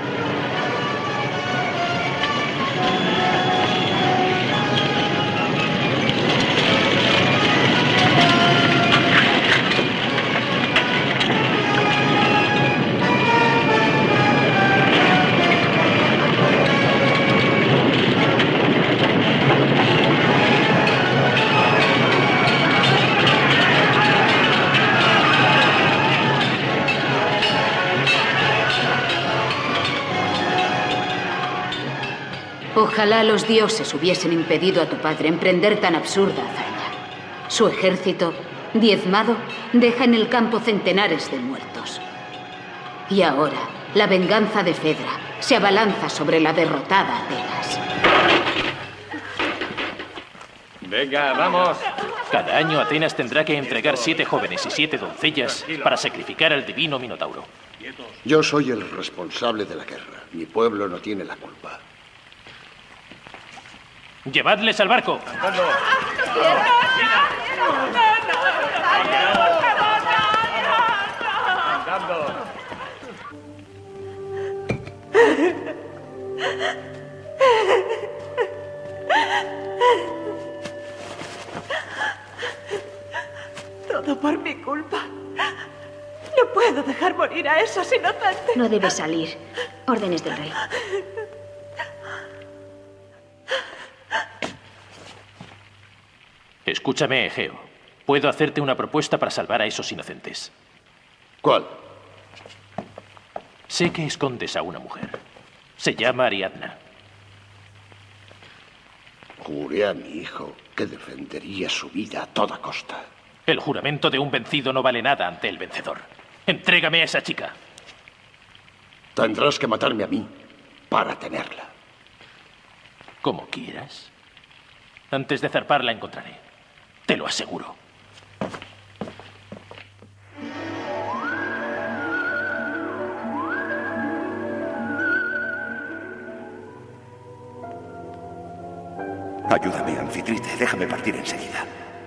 Ojalá los dioses hubiesen impedido a tu padre emprender tan absurda hazaña. Su ejército, diezmado, deja en el campo centenares de muertos. Y ahora, la venganza de Fedra se abalanza sobre la derrotada Atenas. Venga, vamos. Cada año Atenas tendrá que entregar siete jóvenes y siete doncellas para sacrificar al divino Minotauro. Yo soy el responsable de la guerra. Mi pueblo no tiene la culpa. ¡Llevadles al barco! Todo por mi culpa. No puedo dejar morir a esos inocentes. No debes salir. Órdenes del rey. Escúchame, Egeo. Puedo hacerte una propuesta para salvar a esos inocentes. ¿Cuál? Sé que escondes a una mujer. Se llama Ariadna. Juré a mi hijo que defendería su vida a toda costa. El juramento de un vencido no vale nada ante el vencedor. Entrégame a esa chica. Tendrás que matarme a mí para tenerla. Como quieras. Antes de zarpar la encontraré. Te lo aseguro. Ayúdame, Anfitrite. Déjame partir enseguida.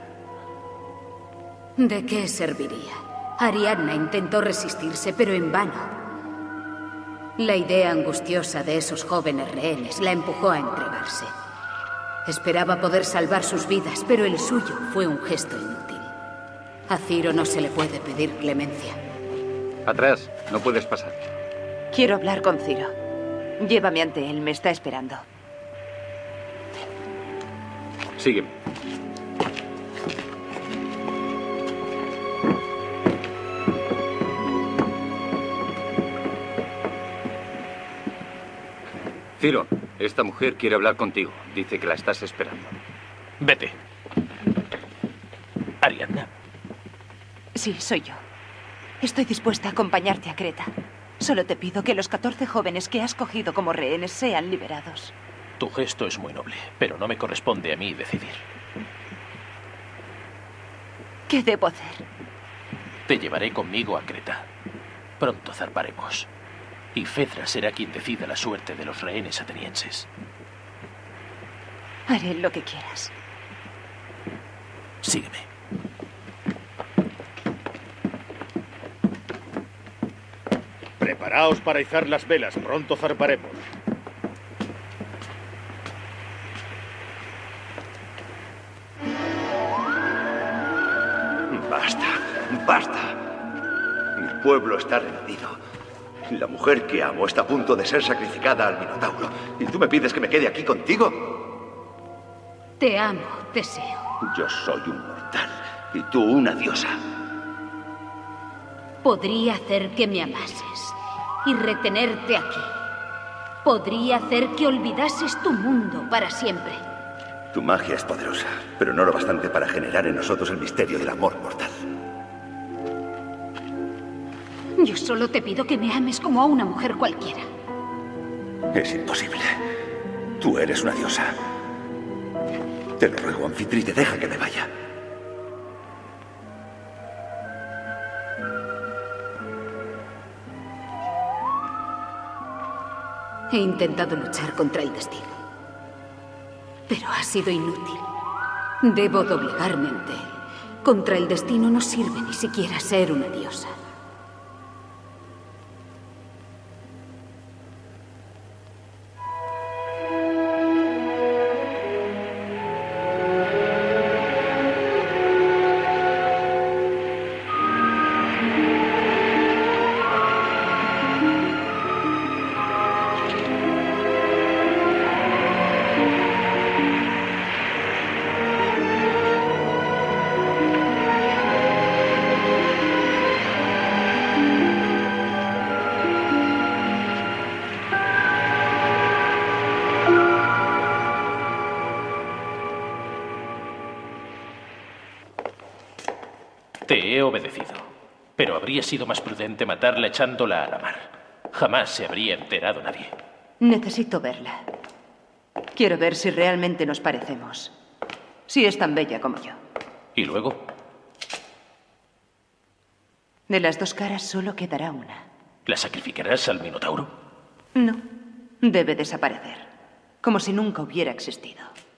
¿De qué serviría? Ariadna intentó resistirse, pero en vano. La idea angustiosa de esos jóvenes rehenes la empujó a entregarse. Esperaba poder salvar sus vidas, pero el suyo fue un gesto inútil. A Ciro no se le puede pedir clemencia. Atrás, no puedes pasar. Quiero hablar con Ciro. Llévame ante él, me está esperando. Sígueme. Ciro, esta mujer quiere hablar contigo. Dice que la estás esperando. Vete. Ariadna. Sí, soy yo. Estoy dispuesta a acompañarte a Creta. Solo te pido que los catorce jóvenes que has cogido como rehenes sean liberados. Tu gesto es muy noble, pero no me corresponde a mí decidir. ¿Qué debo hacer? Te llevaré conmigo a Creta. Pronto zarparemos. Y Fedra será quien decida la suerte de los rehenes atenienses. Haré lo que quieras. Sígueme. Preparaos para izar las velas. Pronto zarparemos. Basta, basta. Mi pueblo está rendido. La mujer que amo está a punto de ser sacrificada al Minotauro. ¿Y tú me pides que me quede aquí contigo? Te amo, Teseo. Yo soy un mortal y tú una diosa. Podría hacer que me amases y retenerte aquí. Podría hacer que olvidases tu mundo para siempre. Tu magia es poderosa, pero no lo bastante para generar en nosotros el misterio del amor mortal. Yo solo te pido que me ames como a una mujer cualquiera. Es imposible. Tú eres una diosa. Te lo ruego, Anfitrite, deja que me vaya. He intentado luchar contra el destino, pero ha sido inútil. Debo doblegarme ante él. Contra el destino no sirve ni siquiera ser una diosa. Te he obedecido, pero habría sido más prudente matarla echándola a la mar. Jamás se habría enterado nadie. Necesito verla. Quiero ver si realmente nos parecemos. Si es tan bella como yo. ¿Y luego? De las dos caras solo quedará una. ¿La sacrificarás al Minotauro? No. Debe desaparecer. Como si nunca hubiera existido.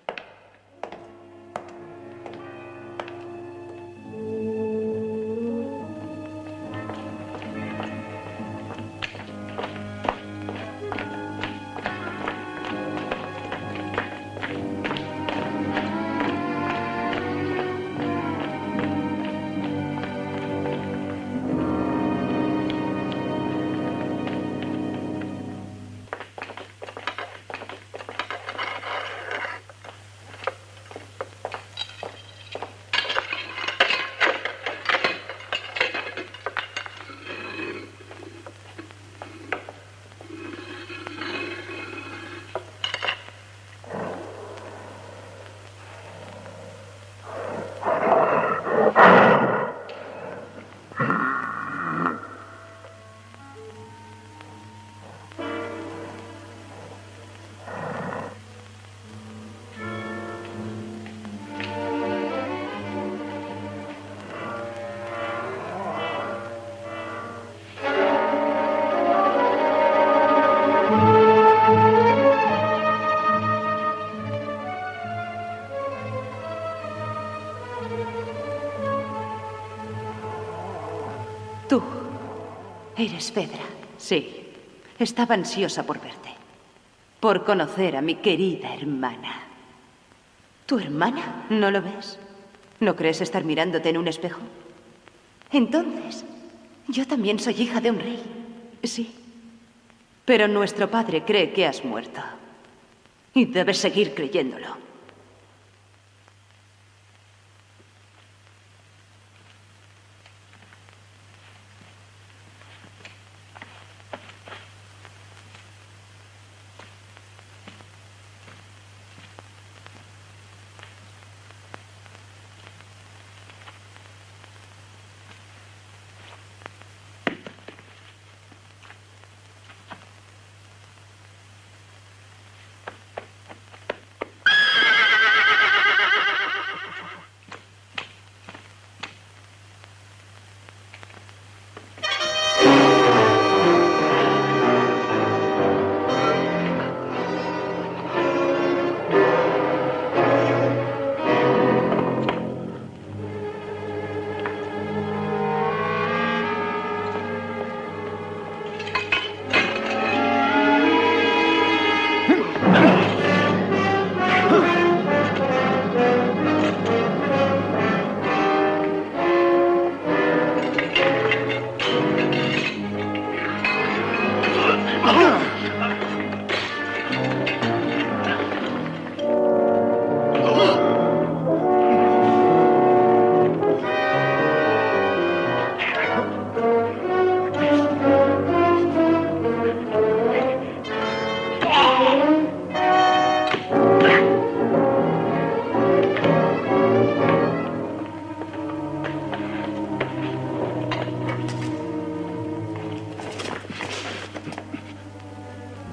Tú eres Fedra. Sí. Estaba ansiosa por verte. Por conocer a mi querida hermana. ¿Tu hermana? ¿No lo ves? ¿No crees estar mirándote en un espejo? Entonces, yo también soy hija de un rey. Sí. Pero nuestro padre cree que has muerto. Y debes seguir creyéndolo.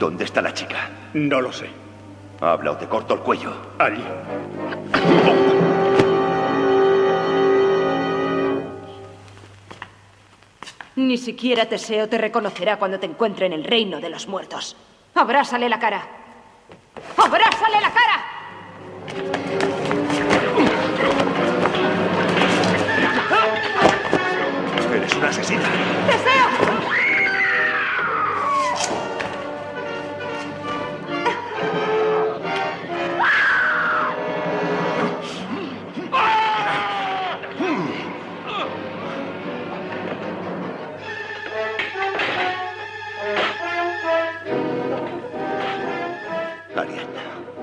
¿Dónde está la chica? No lo sé. Habla o te corto el cuello. Allí. Ni siquiera Teseo te reconocerá cuando te encuentre en el reino de los muertos. ¡Abrázale la cara! ¡Abrázale la cara! ¡Eres una asesina! ¡Teseo! Ariadna.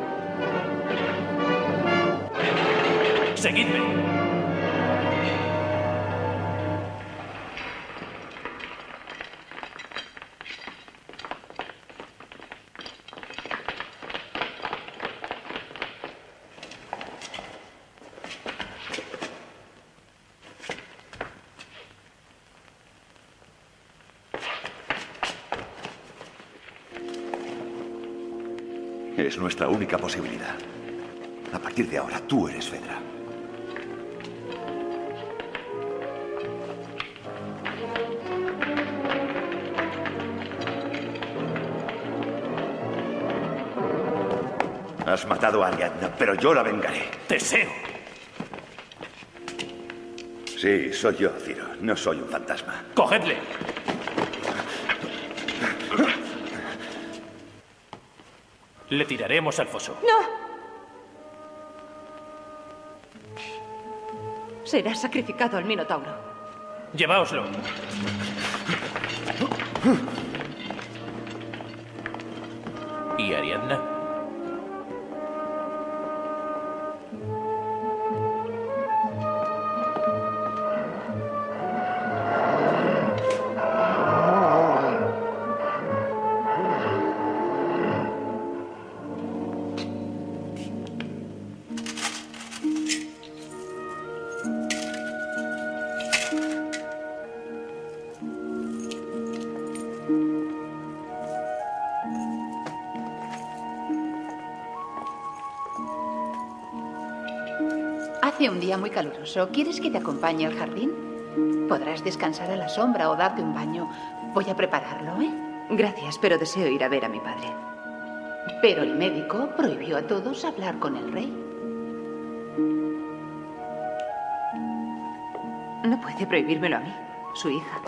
Seguidme. Es nuestra única posibilidad. A partir de ahora, tú eres Fedra. Has matado a Ariadna, pero yo la vengaré. Teseo. Sí, soy yo, Ciro. No soy un fantasma. ¡Cogedle! Le tiraremos al foso. ¡No! Será sacrificado al Minotauro. Lleváoslo. ¿Y Ariadna? Hace un día muy caluroso. ¿Quieres que te acompañe al jardín? Podrás descansar a la sombra o darte un baño. Voy a prepararlo, ¿eh? Gracias, pero deseo ir a ver a mi padre. Pero el médico prohibió a todos hablar con el rey. No puede prohibírmelo a mí, su hija.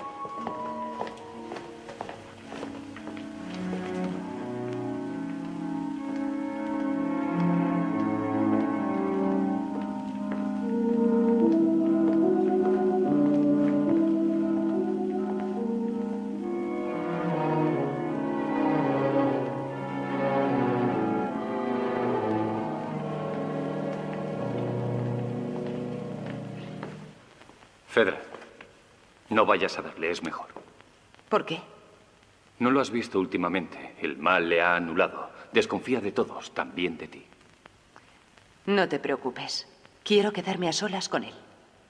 Fedra, no vayas a darle, es mejor. ¿Por qué? No lo has visto últimamente. El mal le ha anulado. Desconfía de todos, también de ti. No te preocupes. Quiero quedarme a solas con él.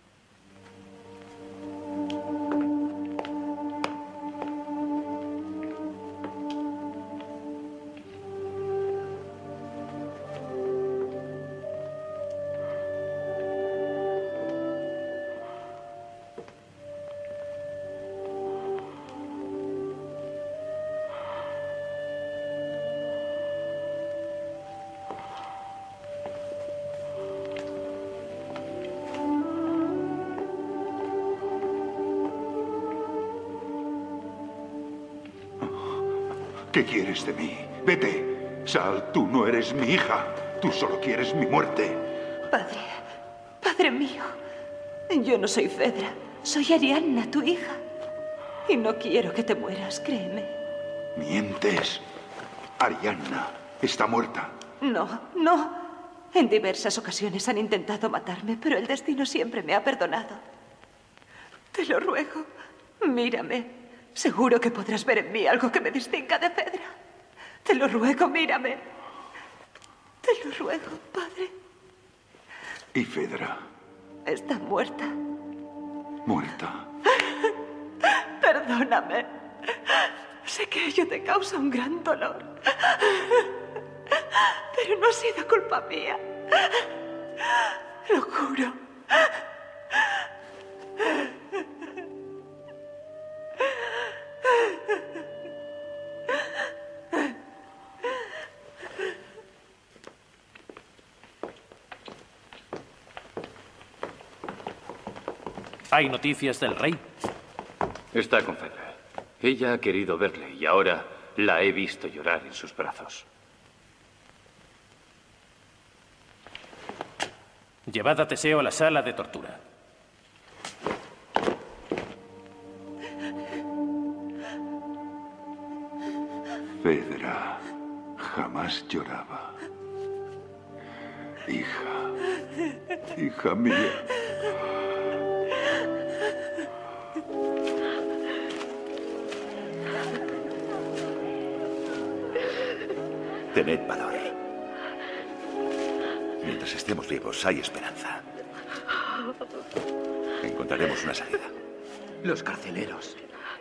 ¿Qué quieres de mí? Vete. Sal, tú no eres mi hija. Tú solo quieres mi muerte. Padre, padre mío, yo no soy Fedra. Soy Ariadna, tu hija. Y no quiero que te mueras, créeme. ¿Mientes? Ariadna está muerta. No, no. En diversas ocasiones han intentado matarme, pero el destino siempre me ha perdonado. Te lo ruego, mírame. Seguro que podrás ver en mí algo que me distinga de Fedra. Te lo ruego, mírame. Te lo ruego, padre. ¿Y Fedra? Está muerta. Muerta. Perdóname. Sé que ello te causa un gran dolor. Pero no ha sido culpa mía. Lo juro. ¿Hay noticias del rey? Está con Fedra. Ella ha querido verle y ahora la he visto llorar en sus brazos. Llevad a Teseo a la sala de tortura. Fedra jamás lloraba. Hija, hija mía. Tened valor. Mientras estemos vivos, hay esperanza. Encontraremos una salida. Los carceleros.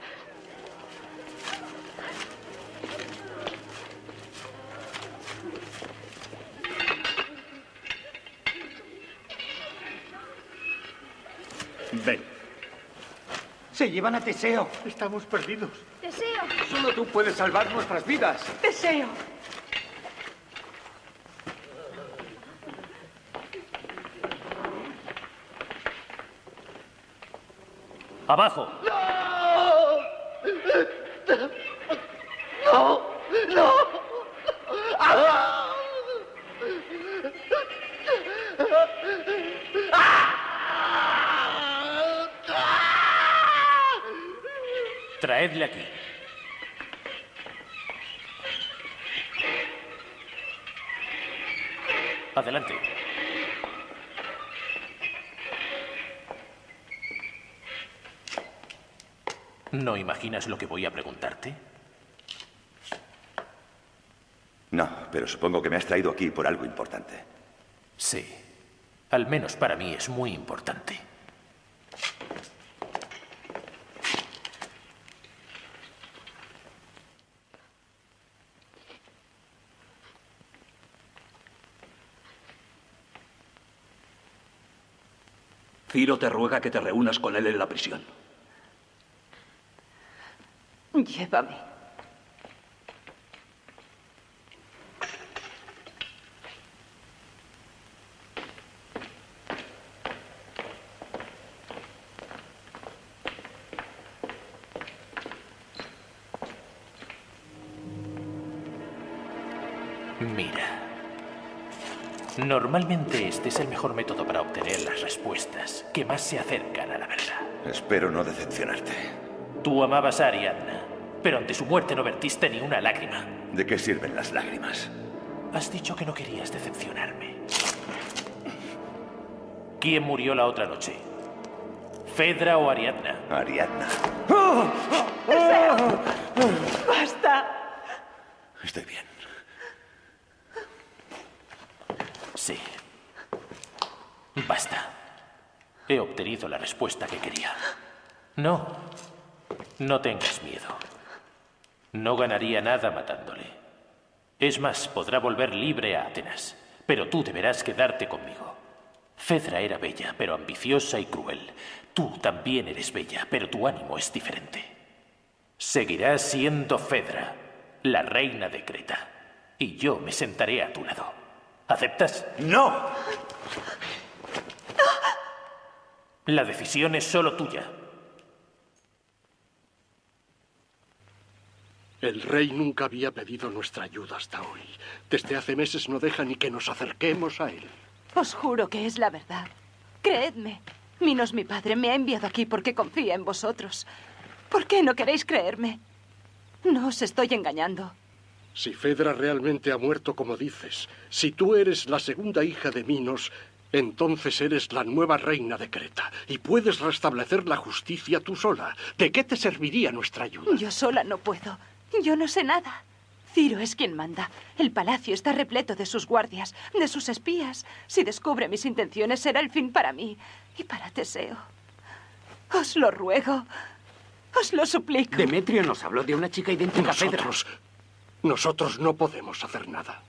Ven. Se llevan a Teseo. Estamos perdidos. ¡Teseo! Solo tú puedes salvar nuestras vidas. ¡Teseo! ¡Abajo! ¡No! ¡No! ¡No! ¡Ah! Traedle aquí. Adelante. ¿No imaginas lo que voy a preguntarte? No, pero supongo que me has traído aquí por algo importante. Sí. Al menos para mí es muy importante. Ciro te ruega que te reúnas con él en la prisión. Llévame. Mira. Normalmente este es el mejor método para obtener las respuestas que más se acercan a la verdad. Espero no decepcionarte. Tú amabas a Ariadna, pero ante su muerte no vertiste ni una lágrima. ¿De qué sirven las lágrimas? Has dicho que no querías decepcionarme. ¿Quién murió la otra noche? ¿Fedra o Ariadna? Ariadna. ¡Teseo! ¡Basta! Estoy bien. Sí. Basta. He obtenido la respuesta que quería. No. No tengas miedo. No ganaría nada matándole. Es más, podrá volver libre a Atenas. Pero tú deberás quedarte conmigo. Fedra era bella, pero ambiciosa y cruel. Tú también eres bella, pero tu ánimo es diferente. Seguirás siendo Fedra, la reina de Creta. Y yo me sentaré a tu lado. ¿Aceptas? ¡No! La decisión es solo tuya. El rey nunca había pedido nuestra ayuda hasta hoy. Desde hace meses no deja ni que nos acerquemos a él. Os juro que es la verdad. Creedme. Minos, mi padre, me ha enviado aquí porque confía en vosotros. ¿Por qué no queréis creerme? No os estoy engañando. Si Fedra realmente ha muerto como dices, si tú eres la segunda hija de Minos, entonces eres la nueva reina de Creta y puedes restablecer la justicia tú sola. ¿De qué te serviría nuestra ayuda? Yo sola no puedo. Yo no sé nada. Ciro es quien manda. El palacio está repleto de sus guardias, de sus espías. Si descubre mis intenciones será el fin para mí y para Teseo. Os lo ruego. Os lo suplico. Demetrio nos habló de una chica idéntica a Fedra. Nosotros, nosotros no podemos hacer nada.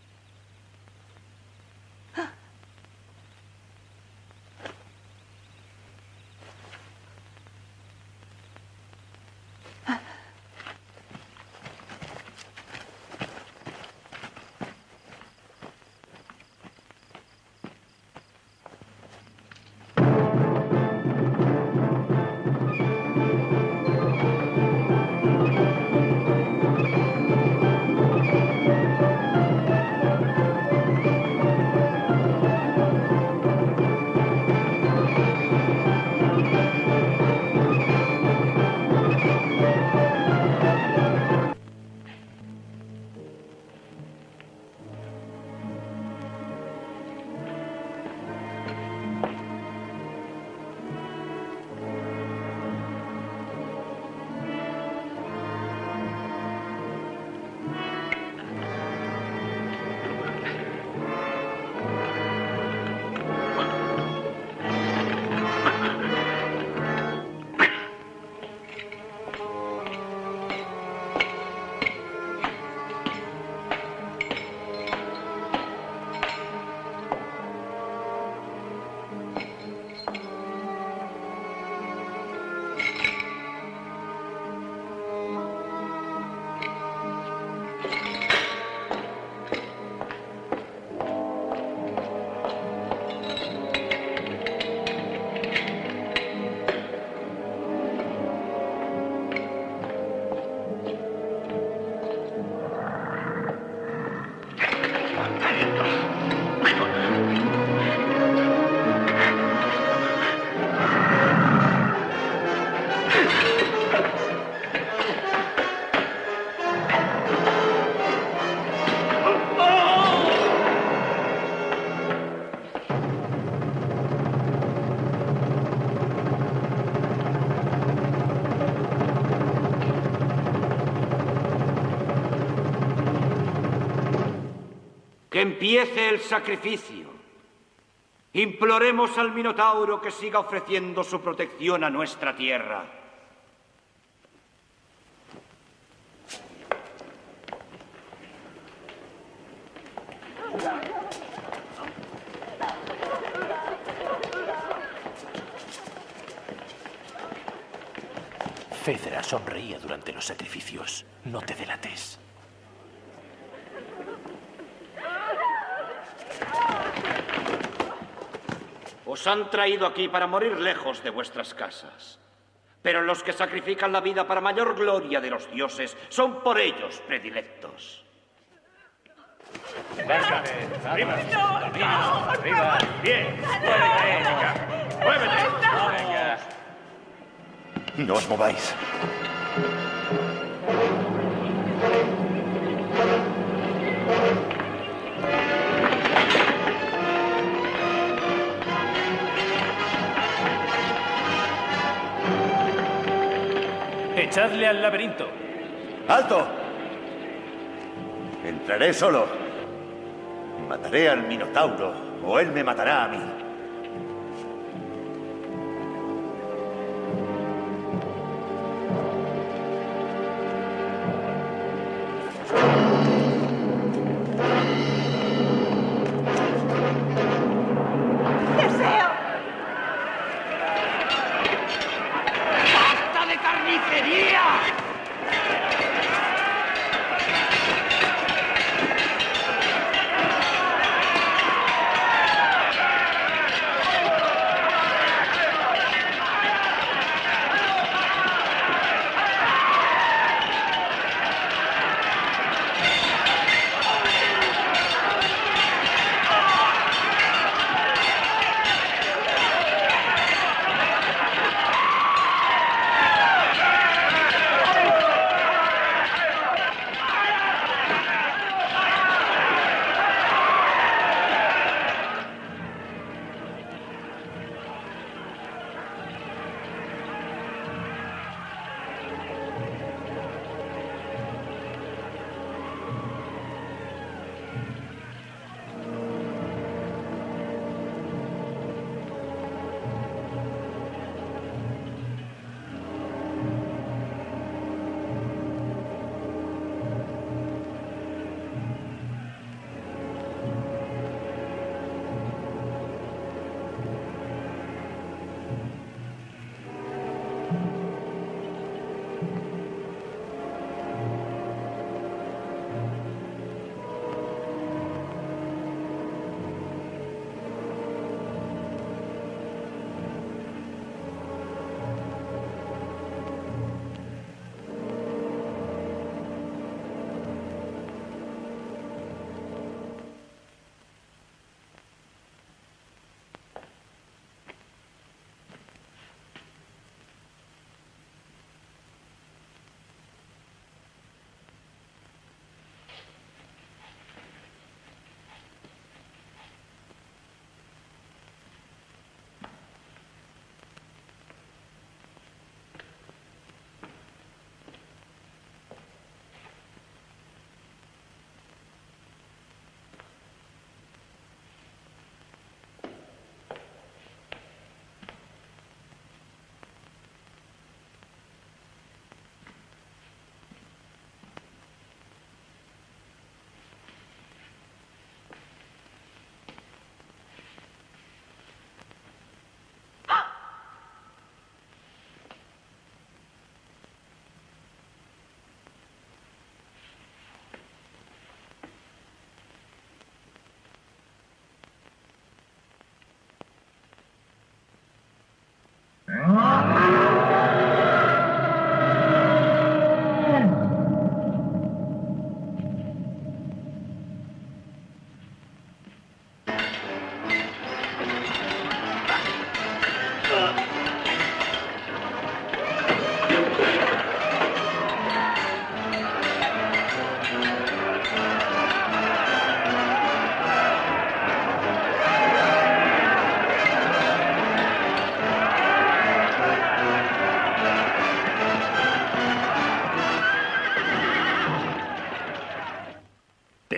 Que empiece el sacrificio. Imploremos al Minotauro que siga ofreciendo su protección a nuestra tierra. Fedra sonreía durante los sacrificios. No te delates. Os han traído aquí para morir lejos de vuestras casas. Pero los que sacrifican la vida para mayor gloria de los dioses son por ellos predilectos. Venga, arriba, arriba, arriba, bien, muévete, venga, muévete, venga. No os mováis. Echadle al laberinto. ¡Alto! Entraré solo. Mataré al Minotauro, o él me matará a mí. ¡Deseo! ¡Basta de carnicería!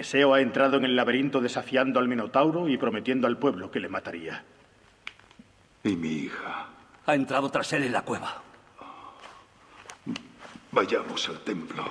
Teseo ha entrado en el laberinto desafiando al Minotauro y prometiendo al pueblo que le mataría. ¿Y mi hija? Ha entrado tras él en la cueva. Vayamos al templo.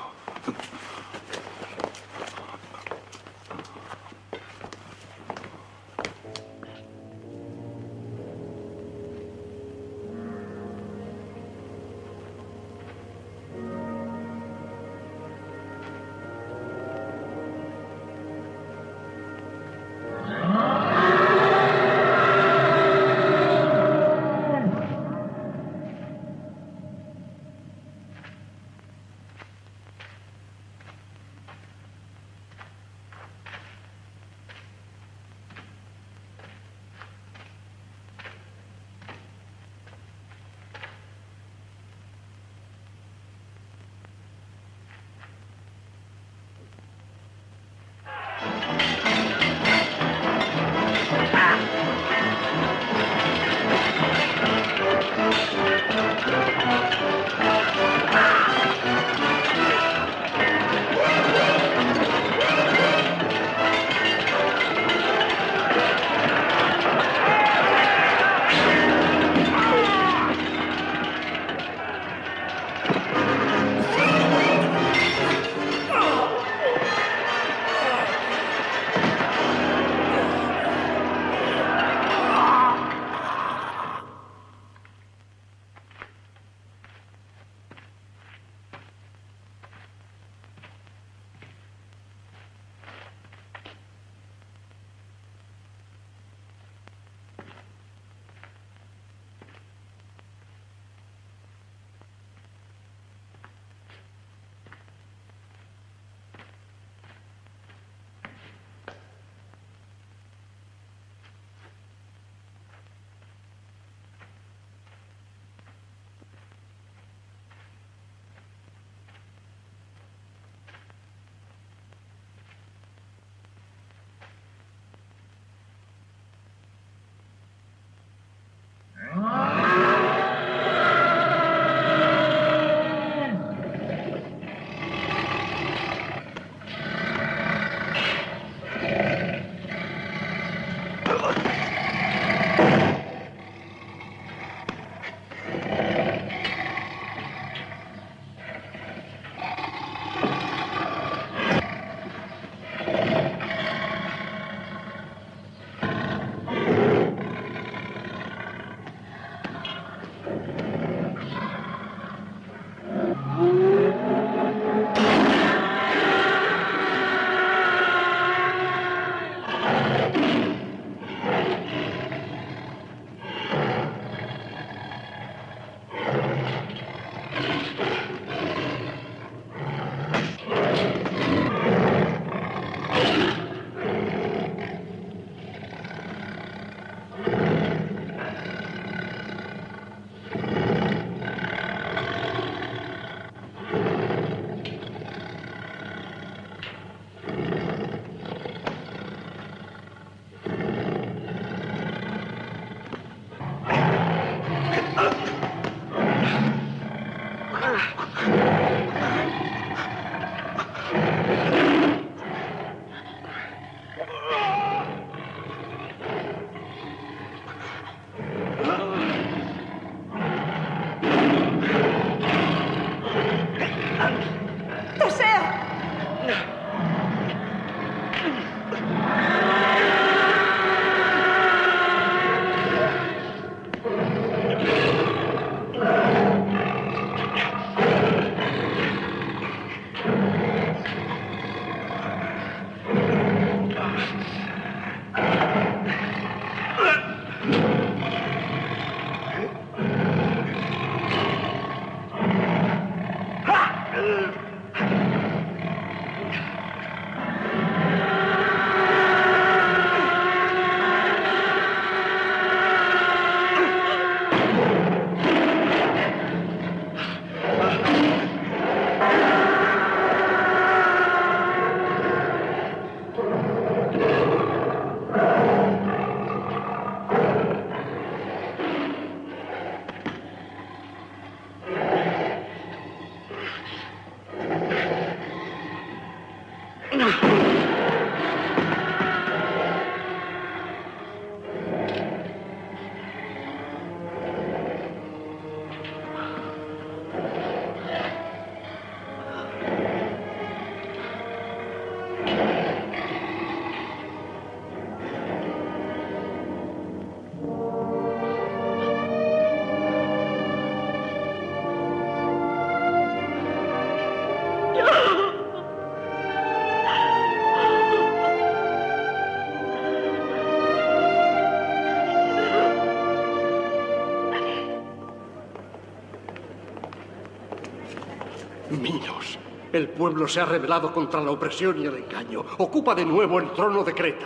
El pueblo se ha rebelado contra la opresión y el engaño. Ocupa de nuevo el trono de Creta.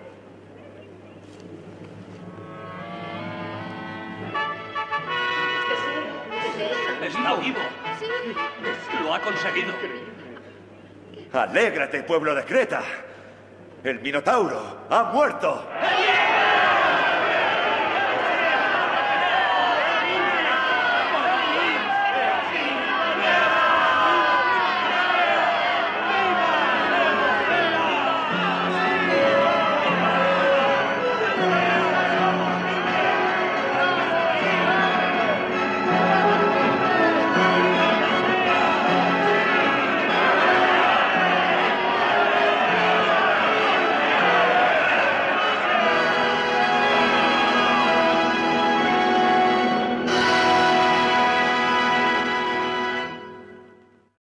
¡Está vivo! Sí. ¡Lo ha conseguido! ¡Alégrate, pueblo de Creta! ¡El Minotauro ha muerto!